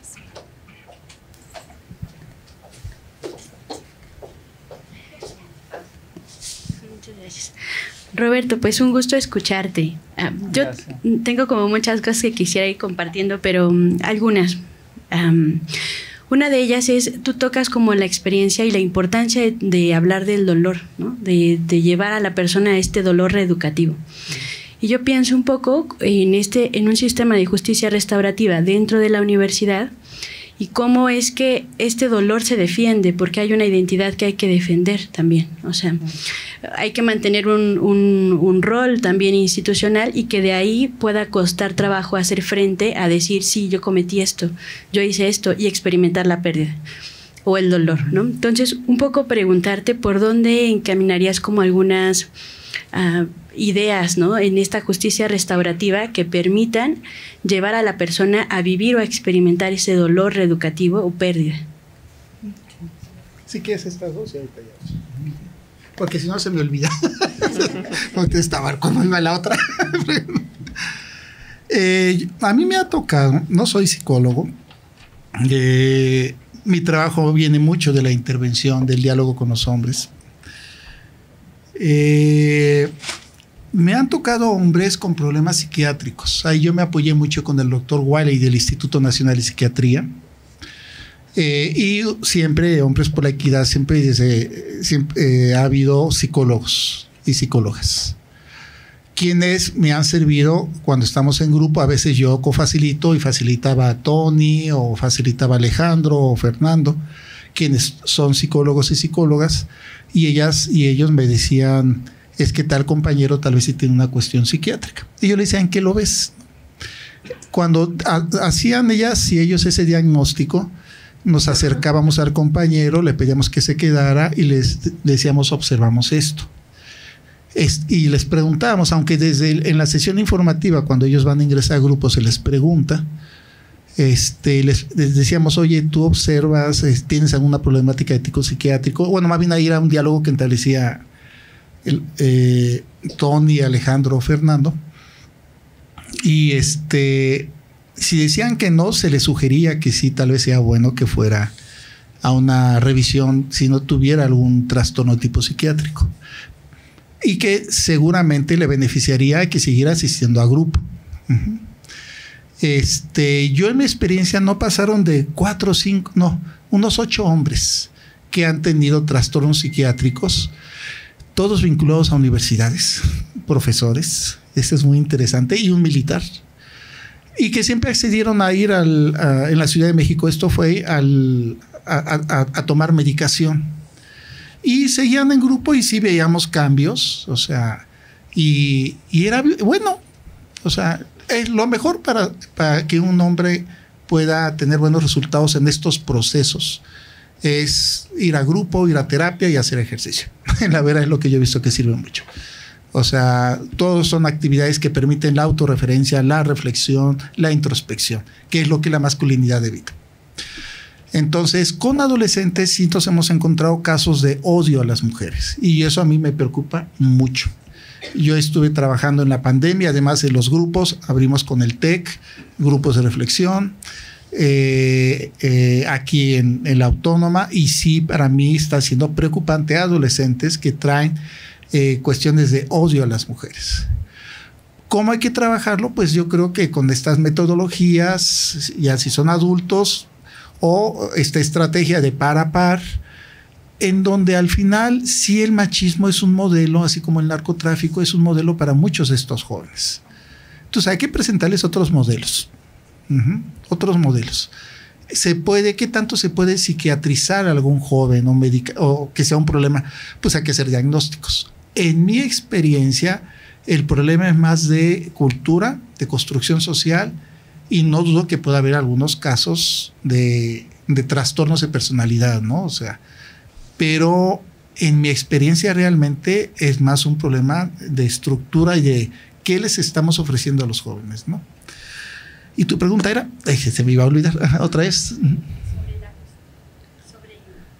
Muchas gracias. Roberto, pues un gusto escucharte. Uh, yo Gracias. tengo como muchas cosas que quisiera ir compartiendo, pero um, algunas. Um, Una de ellas es, tú tocas como la experiencia y la importancia de, de hablar del dolor, ¿no? De, de llevar a la persona a este dolor reeducativo. Y yo pienso un poco en, este, en un sistema de justicia restaurativa dentro de la universidad y cómo es que este dolor se defiende, porque hay una identidad que hay que defender también. O sea, hay que mantener un, un, un rol también institucional y que de ahí pueda costar trabajo hacer frente a decir, sí, yo cometí esto, yo hice esto, y experimentar la pérdida o el dolor, ¿no? Entonces, un poco preguntarte por dónde encaminarías como algunas uh, ideas, ¿no? En esta justicia restaurativa que permitan llevar a la persona a vivir o a experimentar ese dolor reeducativo o pérdida. Si quieres estas dos y ahorita ya. Porque si no se me olvida. Porque estaba cuando iba la otra. eh, a mí me ha tocado, no soy psicólogo, eh, mi trabajo viene mucho de la intervención, del diálogo con los hombres. Eh, me han tocado hombres con problemas psiquiátricos. Ahí yo me apoyé mucho con el doctor Wiley del Instituto Nacional de Psiquiatría. Eh, y siempre, Hombres por la Equidad, siempre, desde, siempre eh, ha habido psicólogos y psicólogas, quienes me han servido cuando estamos en grupo. A veces yo cofacilito y facilitaba a Tony, o facilitaba a Alejandro o Fernando, quienes son psicólogos y psicólogas, y ellas y ellos me decían, es que tal compañero tal vez sí tiene una cuestión psiquiátrica. Y yo le decía, ¿en qué lo ves? Cuando ha, hacían ellas y ellos ese diagnóstico, nos acercábamos al compañero, le pedíamos que se quedara y les decíamos, observamos esto. Es, y les preguntábamos, aunque desde el, en la sesión informativa, cuando ellos van a ingresar a grupos, se les pregunta, este, les, les decíamos, oye, ¿tú observas, tienes alguna problemática ético-psiquiátrico? Bueno, más bien ahí era un diálogo que establecía el, eh, Tony, Alejandro, Fernando. Y este... si decían que no, se les sugería que sí, tal vez sea bueno que fuera a una revisión si no tuviera algún trastorno tipo psiquiátrico, y que seguramente le beneficiaría que siguiera asistiendo a grupo. Uh-huh. Este, yo en mi experiencia no pasaron de cuatro o cinco, no, unos ocho hombres que han tenido trastornos psiquiátricos, todos vinculados a universidades, profesores, esto es muy interesante, y un militar. Y que siempre accedieron a ir al, a, en la Ciudad de México, esto fue al, a, a, a tomar medicación. Y seguían en grupo y sí veíamos cambios, o sea, y, y era bueno, o sea, es lo mejor para, para que un hombre pueda tener buenos resultados en estos procesos. Es ir a grupo, ir a terapia y hacer ejercicio. La verdad es lo que yo he visto que sirve mucho. O sea, todos son actividades que permiten la autorreferencia, la reflexión, la introspección, que es lo que la masculinidad evita. Entonces, con adolescentes sí nos hemos encontrado casos de odio a las mujeres, y eso a mí me preocupa mucho. Yo estuve trabajando en la pandemia, además de los grupos, abrimos con el T E C, grupos de reflexión, eh, eh, aquí en, en la Autónoma, y sí, para mí está siendo preocupante adolescentes que traen Eh, cuestiones de odio a las mujeres. ¿Cómo hay que trabajarlo? Pues yo creo que con estas metodologías, ya si son adultos, o esta estrategia de par a par, en donde al final sí el machismo es un modelo, así como el narcotráfico es un modelo para muchos de estos jóvenes. Entonces hay que presentarles otros modelos, uh-huh, otros modelos. ¿Se puede, qué tanto se puede psiquiatrizar a algún joven o, medica, o que sea un problema? Pues hay que hacer diagnósticos. En mi experiencia, el problema es más de cultura, de construcción social, y no dudo que pueda haber algunos casos de, de trastornos de personalidad, ¿no? O sea, pero en mi experiencia realmente es más un problema de estructura y de qué les estamos ofreciendo a los jóvenes, ¿no? Y tu pregunta era, ay, se me iba a olvidar otra vez. Sobre la, sobre,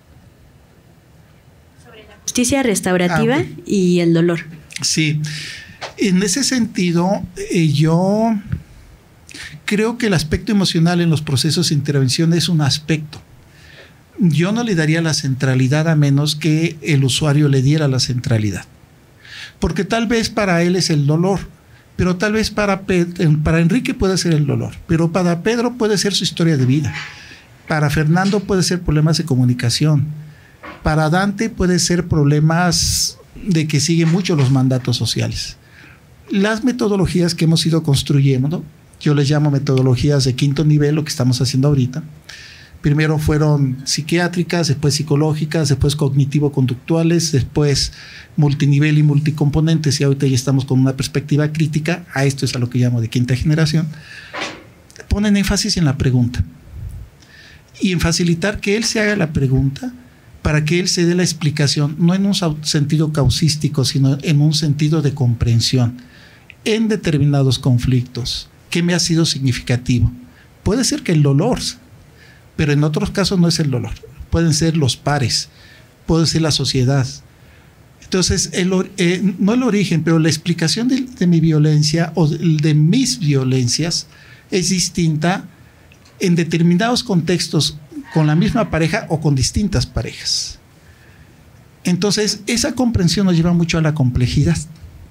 sobre la justicia restaurativa, ah, okay, y el dolor. Sí, en ese sentido, eh, yo creo que el aspecto emocional en los procesos de intervención es un aspecto. Yo no le daría la centralidad a menos que el usuario le diera la centralidad. Porque tal vez para él es el dolor, pero tal vez para, Pedro, para Enrique puede ser el dolor, pero para Pedro puede ser su historia de vida. Para Fernando puede ser problemas de comunicación. Para Dante puede ser problemas de que sigue mucho los mandatos sociales. Las metodologías que hemos ido construyendo, yo les llamo metodologías de quinto nivel, lo que estamos haciendo ahorita. Primero fueron psiquiátricas, después psicológicas, después cognitivo-conductuales, después multinivel y multicomponentes, y ahorita ya estamos con una perspectiva crítica. A esto es a lo que llamo de quinta generación. Ponen énfasis en la pregunta y en facilitar que él se haga la pregunta para que él se dé la explicación, no en un sentido causístico, sino en un sentido de comprensión en determinados conflictos. ¿Qué me ha sido significativo? Puede ser que el dolor, pero en otros casos no es el dolor, pueden ser los pares, puede ser la sociedad. Entonces, el, eh, no el origen, pero la explicación de, de mi violencia o de, de mis violencias es distinta en determinados contextos con la misma pareja o con distintas parejas. Entonces, esa comprensión nos lleva mucho a la complejidad.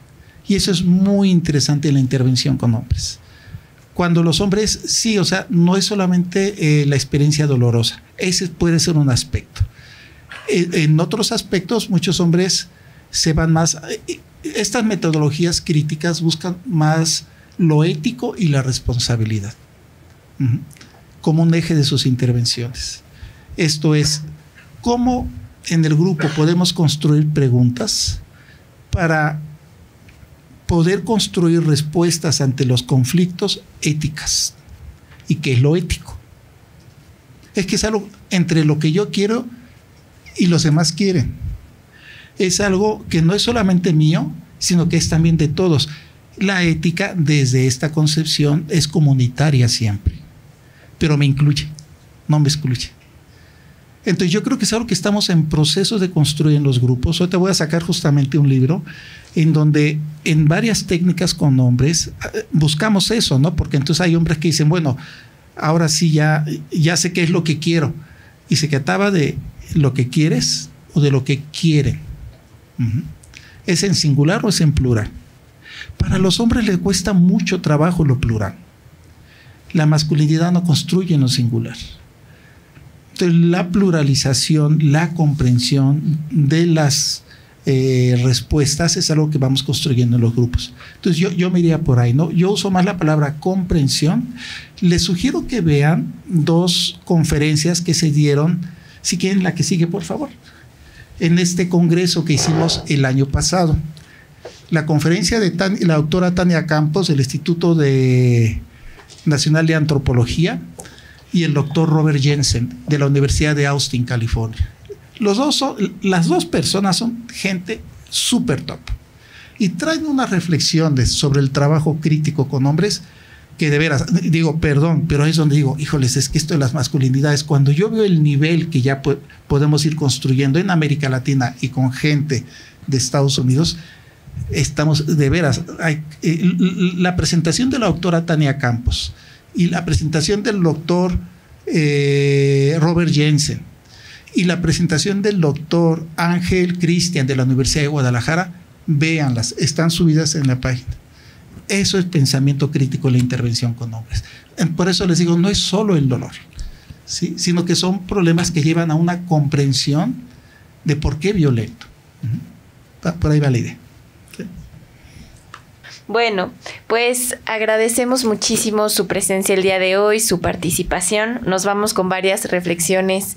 Y eso es muy interesante en la intervención con hombres. Cuando los hombres, sí, o sea, no es solamente eh, la experiencia dolorosa, ese puede ser un aspecto. Eh, en otros aspectos, muchos hombres se van más, eh, estas metodologías críticas buscan más lo ético y la responsabilidad, uh-huh, como un eje de sus intervenciones. Esto es, cómo en el grupo podemos construir preguntas para poder construir respuestas ante los conflictos éticas. ¿Y qué es lo ético? Es que es algo entre lo que yo quiero y los demás quieren. Es algo que no es solamente mío, sino que es también de todos. La ética, desde esta concepción, es comunitaria siempre, pero me incluye, no me excluye. Entonces yo creo que es algo que estamos en proceso de construir en los grupos. Hoy te voy a sacar justamente un libro en donde en varias técnicas con hombres buscamos eso, ¿no? Porque entonces hay hombres que dicen, bueno, ahora sí ya, ya sé qué es lo que quiero. Y se trataba de lo que quieres o de lo que quieren. Uh-huh. ¿Es en singular o es en plural? Para los hombres les cuesta mucho trabajo lo plural. La masculinidad no construye en lo singular. Entonces, la pluralización, la comprensión de las eh, respuestas es algo que vamos construyendo en los grupos. Entonces yo, yo me iría por ahí, ¿no? Yo uso más la palabra comprensión. Les sugiero que vean dos conferencias que se dieron, si quieren la que sigue, por favor, en este congreso que hicimos el año pasado. La conferencia de Tan, la doctora Tania Campos del Instituto de Nacional de Antropología y el doctor Robert Jensen de la Universidad de Austin, California. Los dos son, las dos personas son gente súper top y traen unas reflexiones sobre el trabajo crítico con hombres que de veras, digo, perdón, pero es donde digo, híjoles, es que esto de las masculinidades, cuando yo veo el nivel que ya po- podemos ir construyendo en América Latina y con gente de Estados Unidos, estamos de veras, hay, eh, la presentación de la doctora Tania Campos y la presentación del doctor eh, Robert Jensen y la presentación del doctor Ángel Cristian de la Universidad de Guadalajara, véanlas, están subidas en la página. Eso es pensamiento crítico en la intervención con hombres. Por eso les digo, no es solo el dolor, ¿sí? Sino que son problemas que llevan a una comprensión de por qué violento. Uh-huh. Por ahí va la idea. Bueno, pues agradecemos muchísimo su presencia el día de hoy, su participación. Nos vamos con varias reflexiones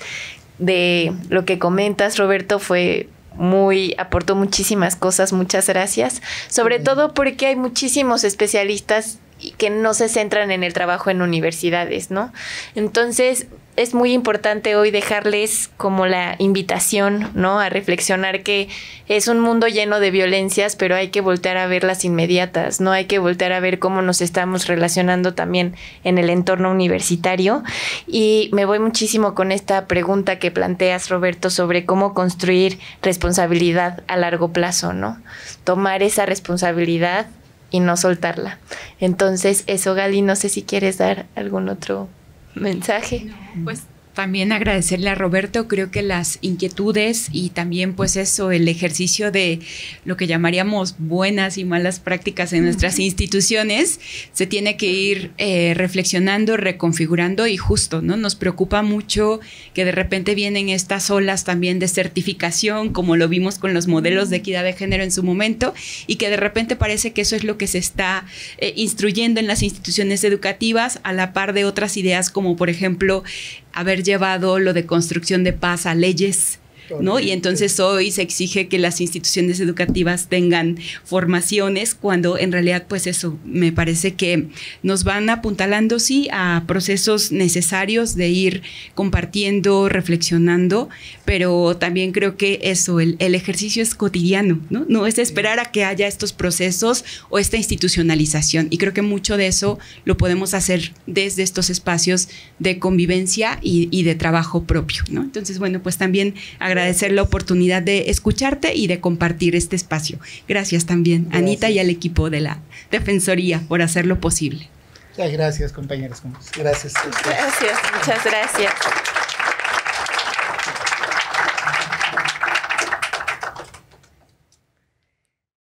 de lo que comentas, Roberto. Fue muy, aportó muchísimas cosas, muchas gracias. Sobre todo porque hay muchísimos especialistas que no se centran en el trabajo en universidades, ¿no? Entonces, es muy importante hoy dejarles como la invitación, ¿no? A reflexionar que es un mundo lleno de violencias, pero hay que voltear a ver las inmediatas, ¿no? Hay que voltear a ver cómo nos estamos relacionando también en el entorno universitario. Y me voy muchísimo con esta pregunta que planteas, Roberto, sobre cómo construir responsabilidad a largo plazo, ¿no? Tomar esa responsabilidad y no soltarla. Entonces, eso, Gali, no sé si quieres dar algún otro mensaje. No, pues también agradecerle a Roberto. Creo que las inquietudes y también pues eso, el ejercicio de lo que llamaríamos buenas y malas prácticas en nuestras instituciones, se tiene que ir eh, reflexionando, reconfigurando y justo, ¿no? Nos preocupa mucho que de repente vienen estas olas también de certificación, como lo vimos con los modelos de equidad de género en su momento, y que de repente parece que eso es lo que se está eh, instruyendo en las instituciones educativas a la par de otras ideas como por ejemplo haber llevado lo de construcción de paz a leyes, ¿no? Y entonces hoy se exige que las instituciones educativas tengan formaciones cuando en realidad pues eso me parece que nos van apuntalando sí a procesos necesarios de ir compartiendo, reflexionando, pero también creo que eso, el, el ejercicio es cotidiano, ¿no? No es esperar a que haya estos procesos o esta institucionalización, y creo que mucho de eso lo podemos hacer desde estos espacios de convivencia y, y de trabajo propio, ¿no? Entonces, bueno, pues también agradecer la oportunidad de escucharte y de compartir este espacio. Gracias también, gracias. Anita, y al equipo de la Defensoría por hacerlo posible. Gracias, compañeros. Gracias. Gracias, muchas gracias.